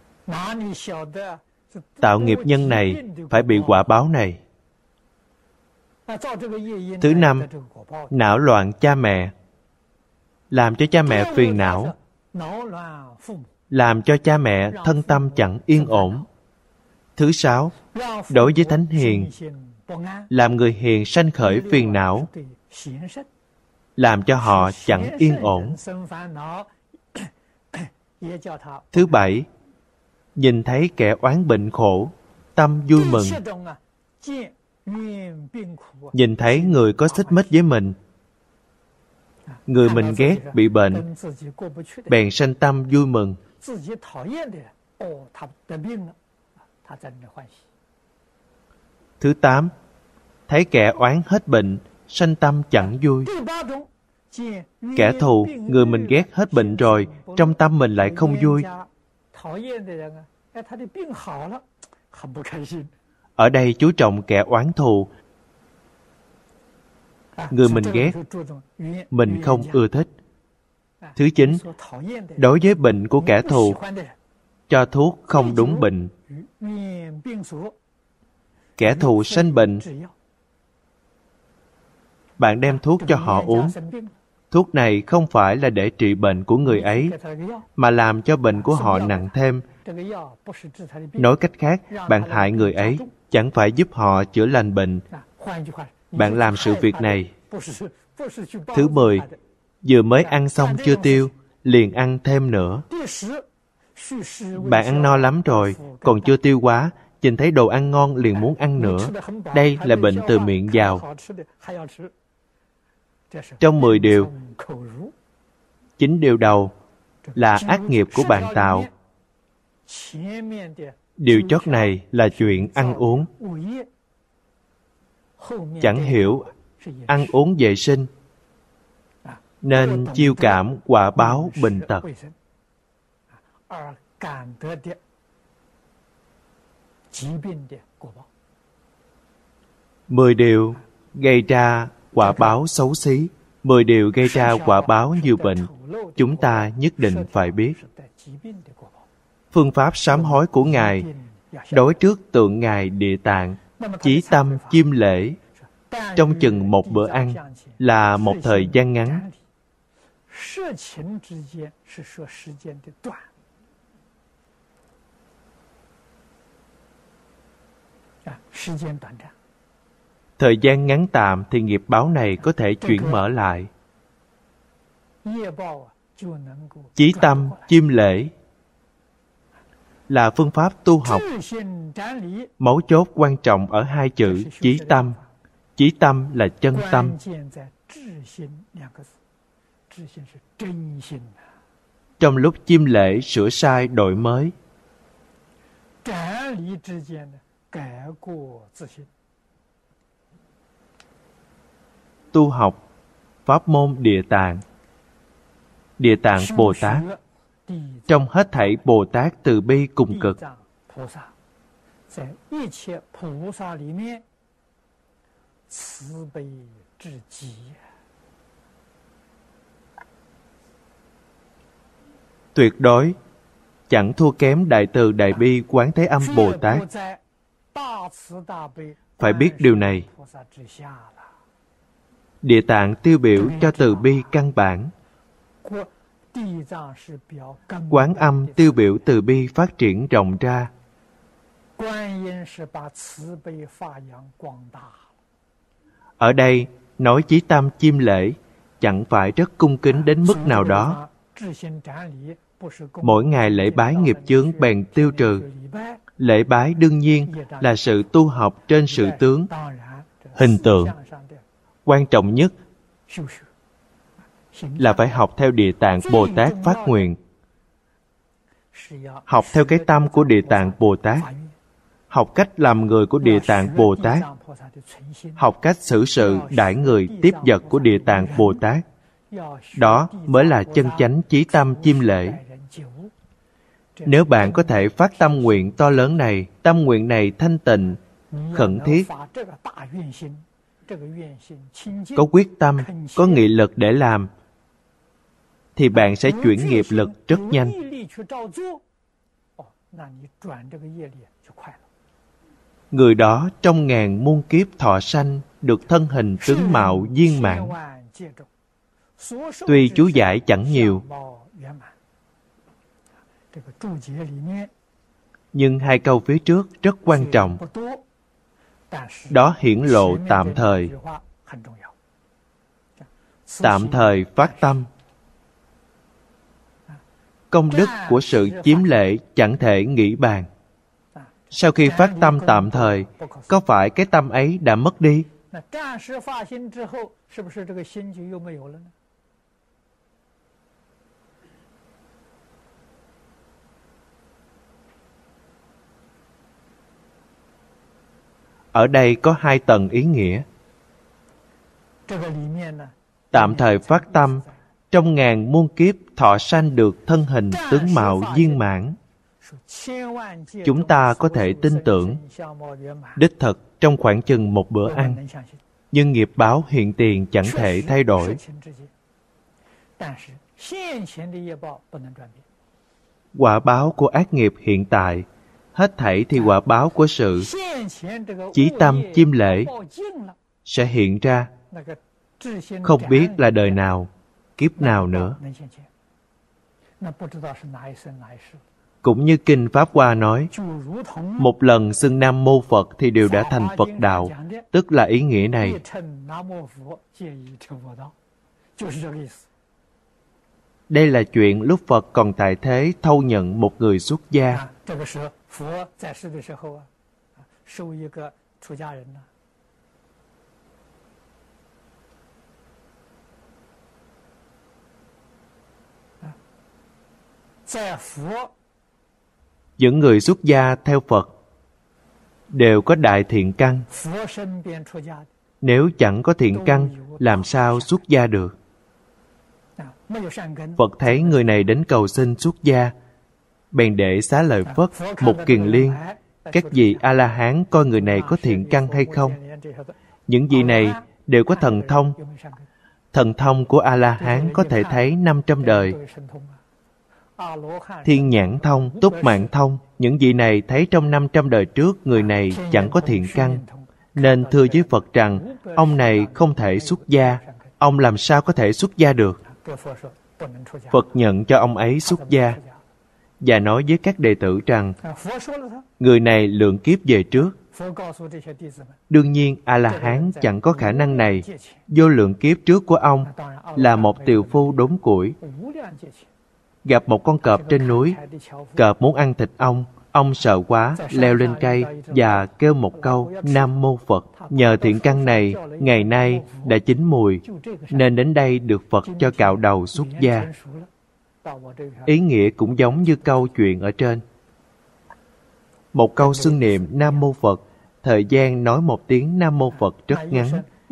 Tạo nghiệp nhân này phải bị quả báo này. Thứ năm, não loạn cha mẹ. Làm cho cha mẹ phiền não, làm cho cha mẹ thân tâm chẳng yên ổn. Thứ sáu, đối với thánh hiền, làm người hiền sanh khởi phiền não, làm cho họ chẳng yên ổn. Thứ bảy, Nhìn thấy kẻ oán bệnh khổ, tâm vui mừng. Nhìn thấy người có xích mích với mình, người mình ghét bị bệnh, bèn sanh tâm vui mừng. Thứ 8, thấy kẻ oán hết bệnh, sanh tâm chẳng vui. Kẻ thù, người mình ghét hết bệnh rồi, trong tâm mình lại không vui. Ở đây chú trọng kẻ oán thù. Người mình ghét, mình không ưa thích. Thứ 9, đối với bệnh của kẻ thù, cho thuốc không đúng bệnh. Kẻ thù sanh bệnh, bạn đem thuốc cho họ uống. Thuốc này không phải là để trị bệnh của người ấy, mà làm cho bệnh của họ nặng thêm. Nói cách khác, bạn hại người ấy, chẳng phải giúp họ chữa lành bệnh. Bạn làm sự việc này. Thứ 10, vừa mới ăn xong chưa tiêu, liền ăn thêm nữa. Bạn ăn no lắm rồi, còn chưa tiêu quá, nhìn thấy đồ ăn ngon liền muốn ăn nữa. Đây là bệnh từ miệng vào. Trong 10 điều, 9 điều đầu là ác nghiệp của bạn tạo. Điều chót này là chuyện ăn uống. Chẳng hiểu ăn uống vệ sinh, nên chiêu cảm quả báo bệnh tật. 10 điều gây ra quả báo xấu xí, 10 điều gây ra quả báo nhiều bệnh, chúng ta nhất định phải biết. Phương pháp sám hối của Ngài, đối trước tượng Ngài Địa Tạng, chí tâm chiêm lễ, trong chừng một bữa ăn là một thời gian ngắn. Thời gian ngắn tạm thì nghiệp báo này có thể chuyển mở lại. Chí tâm chiêm lễ là phương pháp tu học. Mấu chốt quan trọng ở hai chữ chí tâm. Chí tâm là chân tâm. Trong lúc chiêm lễ sửa sai đổi mới, tu học pháp môn Địa Tạng. Địa Tạng Bồ Tát, trong hết thảy Bồ Tát từ bi cùng cực, tuyệt đối chẳng thua kém Đại Từ Đại Bi Quán Thế Âm Bồ Tát. Phải biết điều này. Địa Tạng tiêu biểu cho từ bi căn bản. Quán Âm tiêu biểu từ bi phát triển rộng ra. Ở đây, nói chí tâm chiêm lễ chẳng phải rất cung kính đến mức nào đó. Mỗi ngày lễ bái nghiệp chướng bèn tiêu trừ. Lễ bái đương nhiên là sự tu học trên sự tướng, hình tượng. Quan trọng nhất là phải học theo Địa Tạng Bồ Tát phát nguyện. Học theo cái tâm của Địa Tạng Bồ Tát. Học cách làm người của Địa Tạng Bồ Tát. Học cách xử sự đãi người tiếp vật của Địa Tạng Bồ Tát. Đó mới là chân chánh chí tâm chiêm lễ. Nếu bạn có thể phát tâm nguyện to lớn này, tâm nguyện này thanh tịnh, khẩn thiết, có quyết tâm, có nghị lực để làm, thì bạn sẽ chuyển nghiệp lực rất nhanh. Người đó trong ngàn muôn kiếp thọ sanh được thân hình tướng mạo viên mãn. Tuy chú giải chẳng nhiều, nhưng hai câu phía trước rất quan trọng. Đó hiển lộ tạm thời. Tạm thời phát tâm. Công đức của sự chiếm lễ chẳng thể nghĩ bàn. Sau khi phát tâm tạm thời, có phải cái tâm ấy đã mất đi? Ở đây có hai tầng ý nghĩa. Tạm thời phát tâm, trong ngàn muôn kiếp thọ sanh được thân hình tướng mạo viên mãn. Chúng ta có thể tin tưởng, đích thực trong khoảng chừng một bữa ăn, nhưng nghiệp báo hiện tiền chẳng thể thay đổi. Quả báo của ác nghiệp hiện tại, hết thảy thì quả báo của sự chí tâm chiêm lễ sẽ hiện ra, không biết là đời nào, kiếp nào nữa. Cũng như Kinh Pháp Hoa nói, một lần xưng Nam Mô Phật thì đều đã thành Phật đạo, tức là ý nghĩa này. Đây là chuyện lúc Phật còn tại thế thâu nhận một người xuất gia. Những người xuất gia theo Phật đều có đại thiện căn. Nếu chẳng có thiện căn, làm sao xuất gia được? Phật thấy người này đến cầu xin xuất gia, bèn để Xá Lợi Phất, một kiền liên, các vị A-la-hán coi người này có thiện căn hay không. Những vị này đều có thần thông. Thần thông của A-la-hán có thể thấy 500 đời. Thiên nhãn thông, túc mạng thông, những vị này thấy trong 500 đời trước người này chẳng có thiện căn, nên thưa với Phật rằng ông này không thể xuất gia. Ông làm sao có thể xuất gia được? Phật nhận cho ông ấy xuất gia và nói với các đệ tử rằng người này lượng kiếp về trước. Đương nhiên A-la-hán chẳng có khả năng này. Vô lượng kiếp trước của ông là một tiều phu đốn củi, gặp một con cọp trên núi. Cọp muốn ăn thịt ông sợ quá, leo lên cây và kêu một câu Nam Mô Phật. Nhờ thiện căn này, ngày nay đã chín mùi, nên đến đây được Phật cho cạo đầu xuất gia. Ý nghĩa cũng giống như câu chuyện ở trên. Một câu xưng niệm Nam Mô Phật, thời gian nói một tiếng Nam Mô Phật rất ngắn.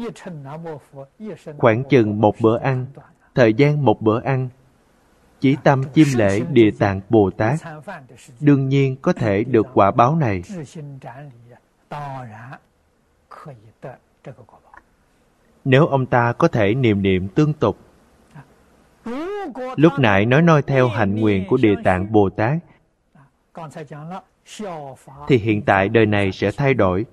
Khoảng chừng một bữa ăn, thời gian một bữa ăn, chí tâm chiêm lễ Địa Tạng Bồ Tát, đương nhiên có thể được quả báo này. Nếu ông ta có thể niệm niệm tương tục. Lúc nãy nói theo hạnh nguyện của Địa Tạng Bồ Tát, thì hiện tại đời này sẽ thay đổi.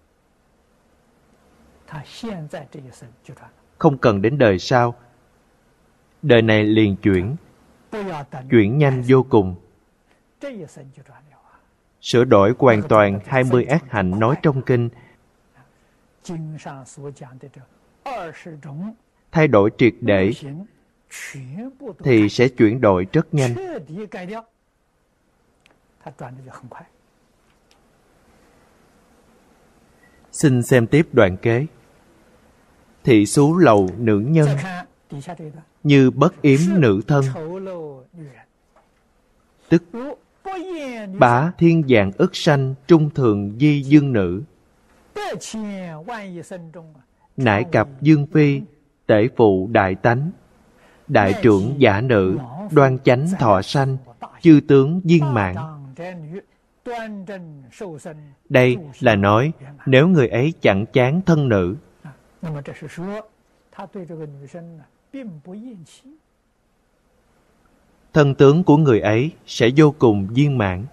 Không cần đến đời sau. Đời này liền chuyển nhanh vô cùng. Sửa đổi hoàn toàn 20 ác hạnh nói trong kinh. Thay đổi triệt để thì sẽ chuyển đổi rất nhanh. Xin xem tiếp đoạn kế. Thị xú lầu nữ nhân, như bất yếm nữ thân, tức bá thiên dạng ức sanh trung thường di dương nữ, nải cặp dương phi, tể phụ đại tánh, đại trưởng giả nữ, đoan chánh thọ sanh, chư tướng viên mãn. Đây là nói nếu người ấy chẳng chán thân nữ, thân tướng của người ấy sẽ vô cùng viên mãn.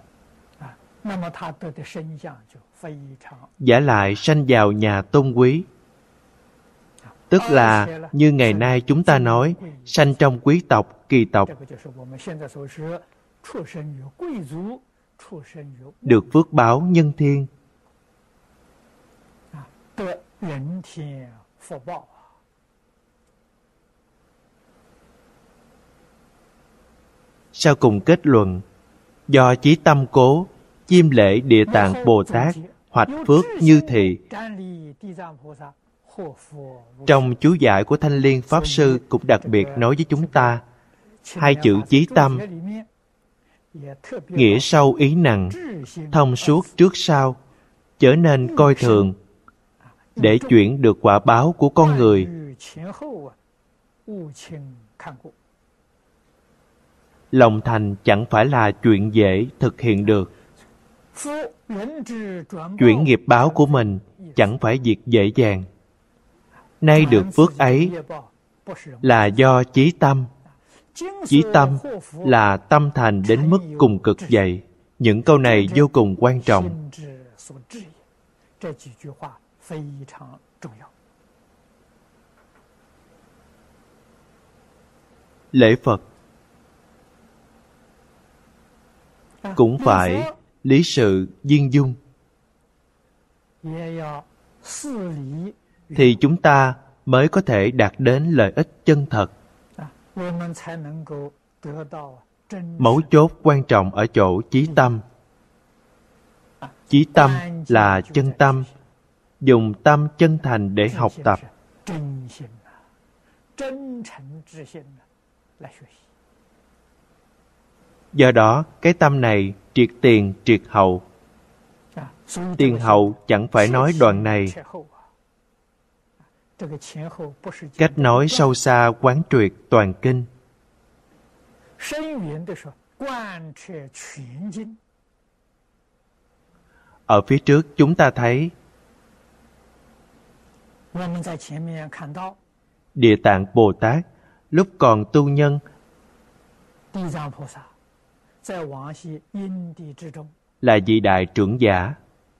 Giả lại sanh vào nhà tôn quý, tức là như ngày nay chúng ta nói sanh trong quý tộc, kỳ tộc, được phước báo nhân thiên. Sau cùng kết luận, do chí tâm cố, chiêm lễ Địa Tạng Bồ Tát, hoạch phước như thị. Trong chú giải của Thanh Liên Pháp Sư cũng đặc biệt nói với chúng ta, hai chữ chí tâm, nghĩa sâu ý nặng, thông suốt trước sau, chớ nên coi thường. Để chuyển được quả báo của con người, lòng thành chẳng phải là chuyện dễ thực hiện được. Chuyển nghiệp báo của mình chẳng phải việc dễ dàng. Nay được phước ấy là do chí tâm. Chí tâm là tâm thành đến mức cùng cực vậy. Những câu này vô cùng quan trọng. Lễ Phật cũng phải lý sự viên dung, thì chúng ta mới có thể đạt đến lợi ích chân thật. Mấu chốt quan trọng ở chỗ chí tâm. Chí tâm là chân tâm, dùng tâm chân thành để học tập. Do đó, cái tâm này triệt tiền triệt hậu. Tiền hậu chẳng phải nói đoạn này. Cách nói sâu xa quán triệt toàn kinh. Ở phía trước chúng ta thấy Địa Tạng Bồ Tát lúc còn tu nhân, là vị đại trưởng giả,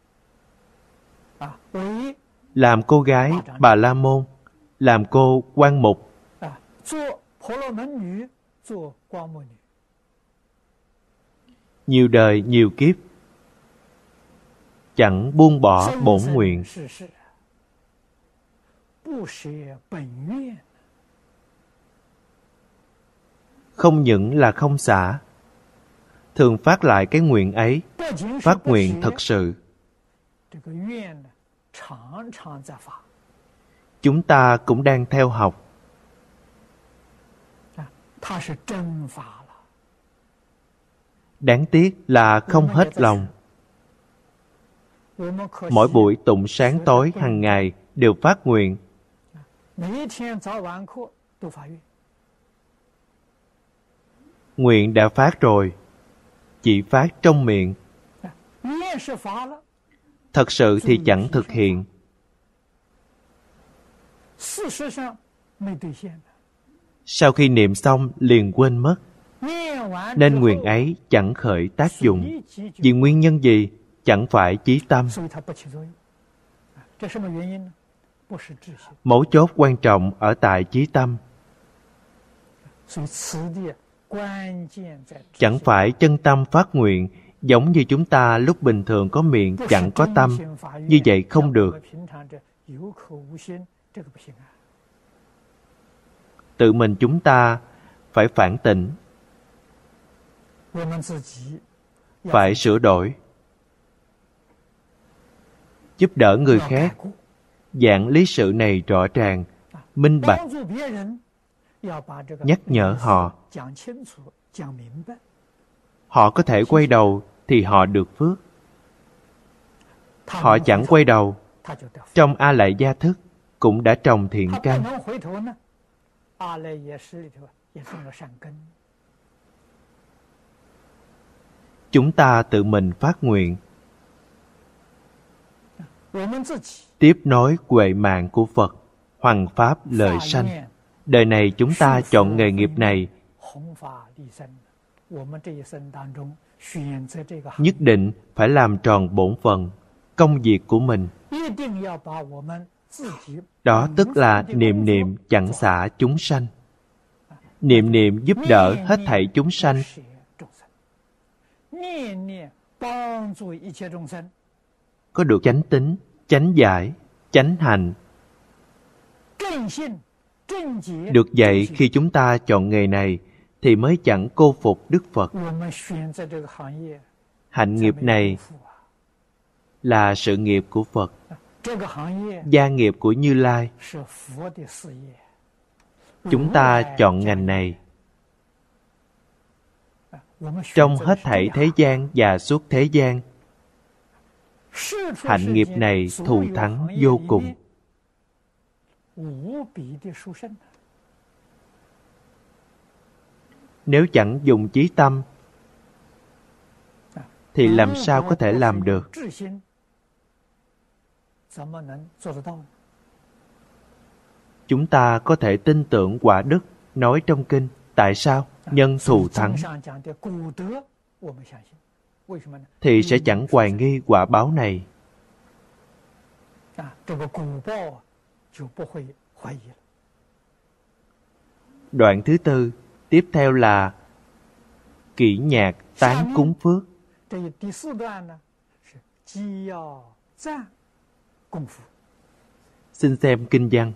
làm cô gái Bà La Môn, làm cô Quan Mục, nhiều đời nhiều kiếp, chẳng buông bỏ bổn nguyện. Không những là không xả, thường phát lại cái nguyện ấy, phát nguyện thật sự. Chúng ta cũng đang theo học. Đáng tiếc là không hết lòng. Mỗi buổi tụng sáng tối hàng ngày đều phát nguyện. Nguyện đã phát rồi, chỉ phát trong miệng. Thật sự thì chẳng thực hiện. Sau khi niệm xong liền quên mất. Nên nguyện ấy chẳng khởi tác dụng. Vì nguyên nhân gì? Chẳng phải chí tâm. Mấu chốt quan trọng ở tại chí tâm. Chẳng phải chân tâm phát nguyện, giống như chúng ta lúc bình thường có miệng chẳng có tâm. Như vậy không được. Tự mình chúng ta phải phản tỉnh, phải sửa đổi, giúp đỡ người khác. Dạng lý sự này rõ ràng, minh bạch, nhắc nhở họ. Họ có thể quay đầu thì họ được phước. Họ chẳng quay đầu, trong A Lại Gia Thức cũng đã trồng thiện căn. Chúng ta tự mình phát nguyện, tiếp nối huệ mạng của Phật, hoằng pháp lợi sanh. Đời này chúng ta chọn nghề nghiệp này, nhất định phải làm tròn bổn phận, công việc của mình. Đó tức là niệm niệm chẳng xả chúng sanh. Niệm niệm giúp đỡ hết thảy chúng sanh. Có được chánh tín, chánh giải, chánh hành. Được vậy khi chúng ta chọn nghề này thì mới chẳng cô phục Đức Phật. Hạnh nghiệp này là sự nghiệp của Phật, gia nghiệp của Như Lai. Chúng ta chọn ngành này. Trong hết thảy thế gian và suốt thế gian, hạnh nghiệp này thù thắng vô cùng. Nếu chẳng dùng chí tâm thì làm sao có thể làm được? Chúng ta có thể tin tưởng quả đức nói trong kinh. Tại sao? Nhân thù thắng thì sẽ chẳng hoài nghi quả báo này. Đoạn thứ tư, tiếp theo là kỹ nhạc tán cúng phước. Xin xem kinh văn.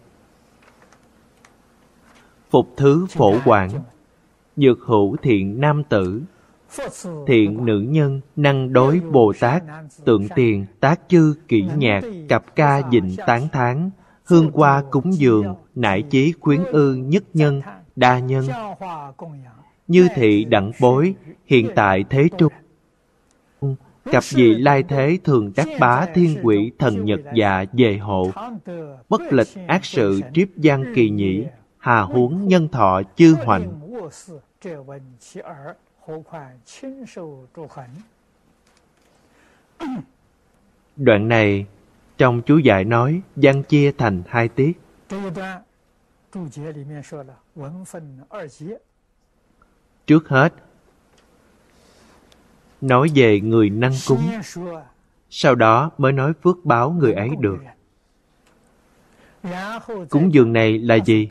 Phục thứ phổ quảng, nhược hữu thiện nam tử, thiện nữ nhân năng đối Bồ Tát, tượng tiền tác chư kỹ nhạc, cặp ca dịnh tán thán, hương hoa cúng dường, nải chí khuyến ư nhất nhân, đa nhân, như thị đặng bối, hiện tại thế trung. Cặp vị lai thế thường đắc bá thiên quỷ thần nhật dạ về hộ, bất lịch ác sự triếp văn kỳ nhĩ, hà huống nhân thọ chư hoạnh. Đoạn này trong chú giải nói văn chia thành hai tiết. Trước hết nói về người năng cúng, sau đó mới nói phước báo người ấy được. Cúng dường này là gì?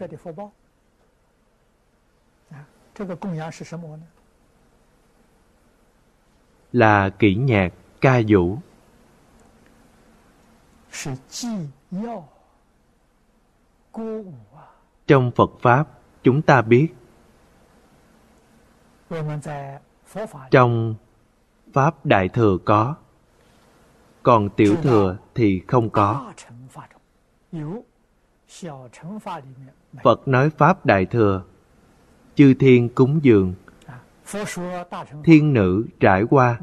Là kỹ nhạc, ca vũ. Trong Phật Pháp, chúng ta biết, trong Pháp Đại Thừa có, còn Tiểu Thừa thì không có. Phật nói Pháp Đại Thừa, chư thiên cúng dường, thiên nữ trải qua,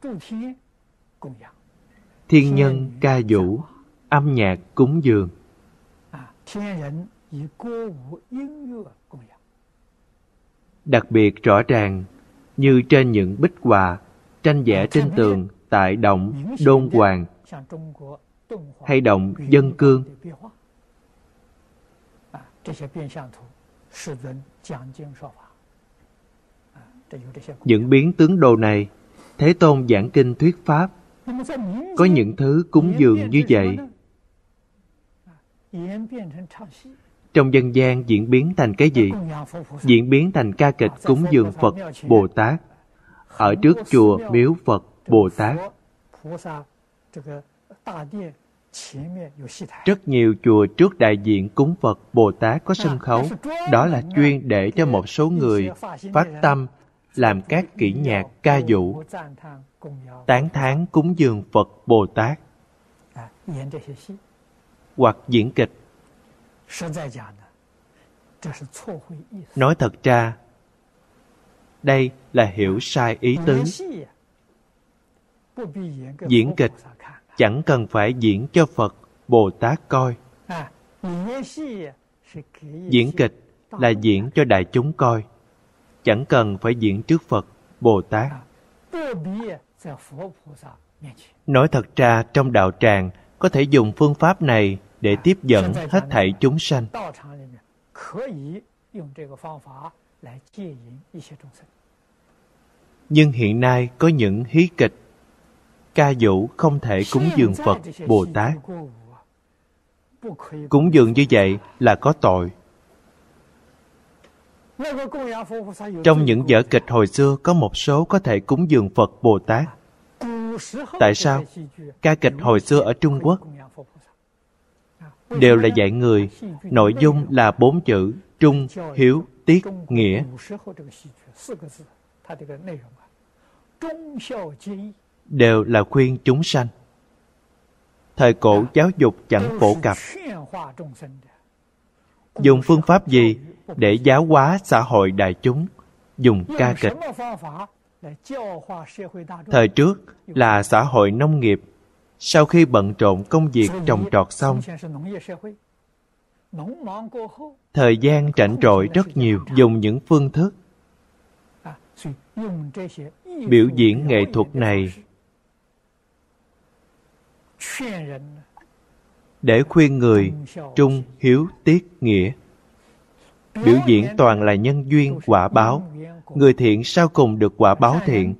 thiên nhân ca vũ, âm nhạc cúng dường. Đặc biệt rõ ràng như trên những bích họa, tranh vẽ trên tường tại động Đôn Hoàng hay động Dân Cương. Những biến tướng đồ này, Thế Tôn giảng kinh thuyết Pháp. Có những thứ cúng dường như vậy, trong dân gian diễn biến thành cái gì? Diễn biến thành ca kịch cúng dường Phật, Bồ Tát. Ở trước chùa miếu Phật, Bồ Tát, rất nhiều chùa trước đại diện cúng Phật, Bồ Tát có sân khấu. Đó là chuyên để cho một số người phát tâm làm các kỹ nhạc, ca vũ, tán thán cúng dường Phật, Bồ Tát, hoặc diễn kịch. Nói thật ra, đây là hiểu sai ý tứ. Diễn kịch chẳng cần phải diễn cho Phật, Bồ Tát coi. Diễn kịch là diễn cho đại chúng coi, chẳng cần phải diễn trước Phật, Bồ Tát. Nói thật ra, trong đạo tràng có thể dùng phương pháp này để tiếp dẫn hết thảy chúng sanh. Nhưng hiện nay có những hí kịch, ca vũ không thể cúng dường Phật, Bồ Tát. Cúng dường như vậy là có tội. Trong những vở kịch hồi xưa có một số có thể cúng dường Phật, Bồ Tát. Tại sao? Ca kịch hồi xưa ở Trung Quốc đều là dạy người, nội dung là 4 chữ: trung, hiếu, tiết, nghĩa đều là khuyên chúng sanh. Thời cổ giáo dục chẳng phổ cập. Dùng phương pháp gì để giáo hóa xã hội đại chúng? Dùng ca kịch. Thời trước là xã hội nông nghiệp. Sau khi bận rộn công việc trồng trọt xong, thời gian rảnh rỗi rất nhiều, dùng những phương thức biểu diễn nghệ thuật này để khuyên người trung hiếu tiết nghĩa. Biểu diễn toàn là nhân duyên quả báo. Người thiện sau cùng được quả báo thiện,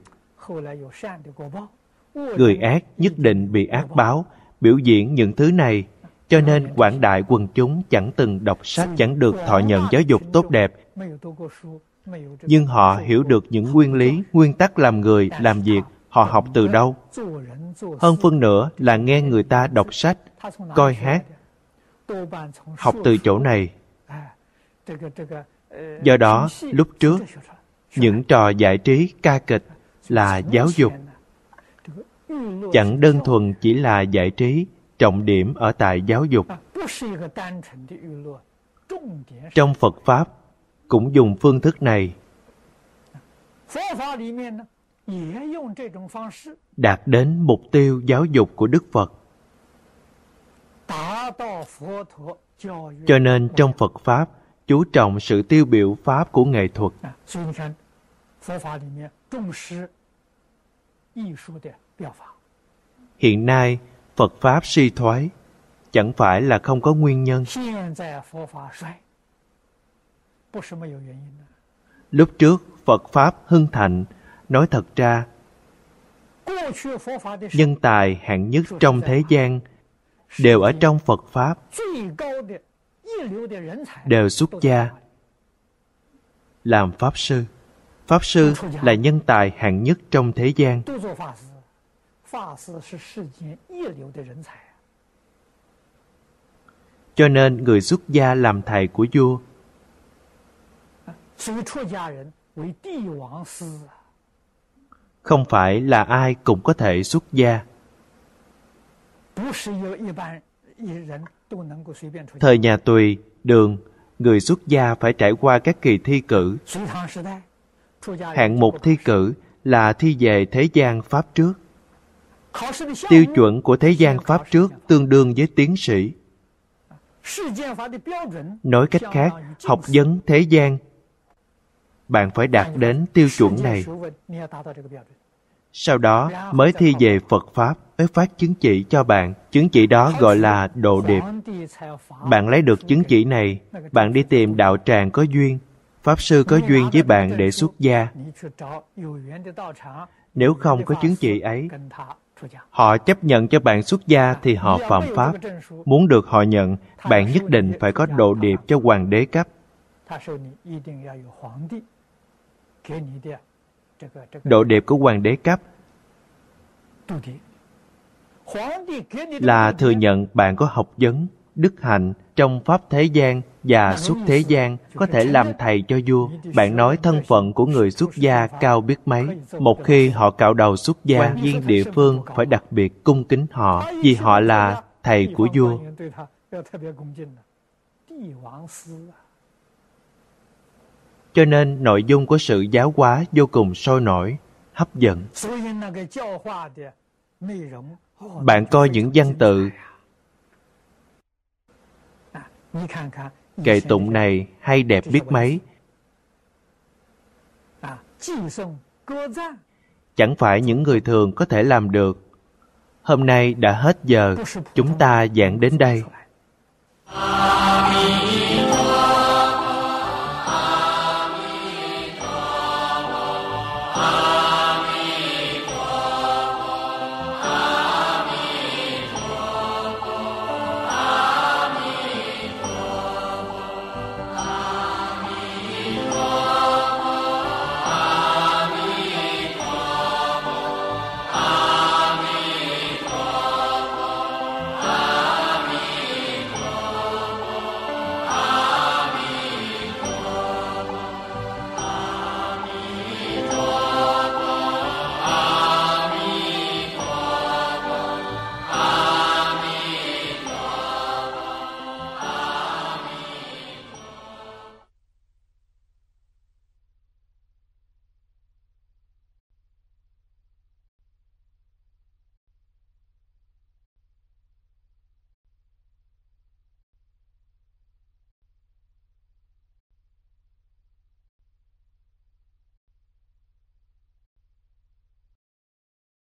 người ác nhất định bị ác báo. Biểu diễn những thứ này, cho nên quảng đại quần chúng chẳng từng đọc sách, chẳng được thọ nhận giáo dục tốt đẹp, nhưng họ hiểu được những nguyên lý, nguyên tắc làm người, làm việc. Họ học từ đâu? Hơn phân nửa là nghe người ta đọc sách, coi hát, học từ chỗ này. Do đó, lúc trước, những trò giải trí, ca kịch là giáo dục. Chẳng đơn thuần chỉ là giải trí, trọng điểm ở tại giáo dục. Trong Phật Pháp cũng dùng phương thức này, đạt đến mục tiêu giáo dục của Đức Phật. Cho nên trong Phật Pháp chú trọng sự tiêu biểu Pháp của nghệ thuật. Hiện nay Phật Pháp suy thoái chẳng phải là không có nguyên nhân. Lúc trước Phật Pháp hưng thịnh, nói thật ra nhân tài hạng nhất trong thế gian đều ở trong Phật Pháp, đều xuất gia làm Pháp Sư. Pháp Sư là nhân tài hạng nhất trong thế gian. Cho nên người xuất gia làm thầy của vua. Không phải là ai cũng có thể xuất gia. Thời nhà Tùy, Đường, người xuất gia phải trải qua các kỳ thi cử. Hạng mục thi cử là thi về thế gian Pháp trước. Tiêu chuẩn của thế gian Pháp trước tương đương với tiến sĩ. Nói cách khác, học vấn thế gian, bạn phải đạt đến tiêu chuẩn này. Sau đó mới thi về Phật Pháp, mới phát chứng chỉ cho bạn. Chứng chỉ đó gọi là Độ Điệp. Bạn lấy được chứng chỉ này, bạn đi tìm đạo tràng có duyên, Pháp Sư có duyên với bạn để xuất gia. Nếu không có chứng chỉ ấy, họ chấp nhận cho bạn xuất gia thì họ phạm pháp. Muốn được họ nhận, bạn nhất định phải có Độ Điệp cho Hoàng đế cấp. Độ Điệp của Hoàng đế cấp là thừa nhận bạn có học vấn, đức hạnh trong Pháp thế gian và xuất thế gian, có thể làm thầy cho vua. Bạn nói thân phận của người xuất gia cao biết mấy. Một khi họ cạo đầu xuất gia, quan viên địa phương phải đặc biệt cung kính họ, vì họ là thầy của vua. Cho nên nội dung của sự giáo hóa vô cùng sôi nổi, hấp dẫn. Bạn coi những văn tự kệ tụng này hay đẹp biết mấy. Chẳng phải những người thường có thể làm được. Hôm nay đã hết giờ, chúng ta giảng đến đây.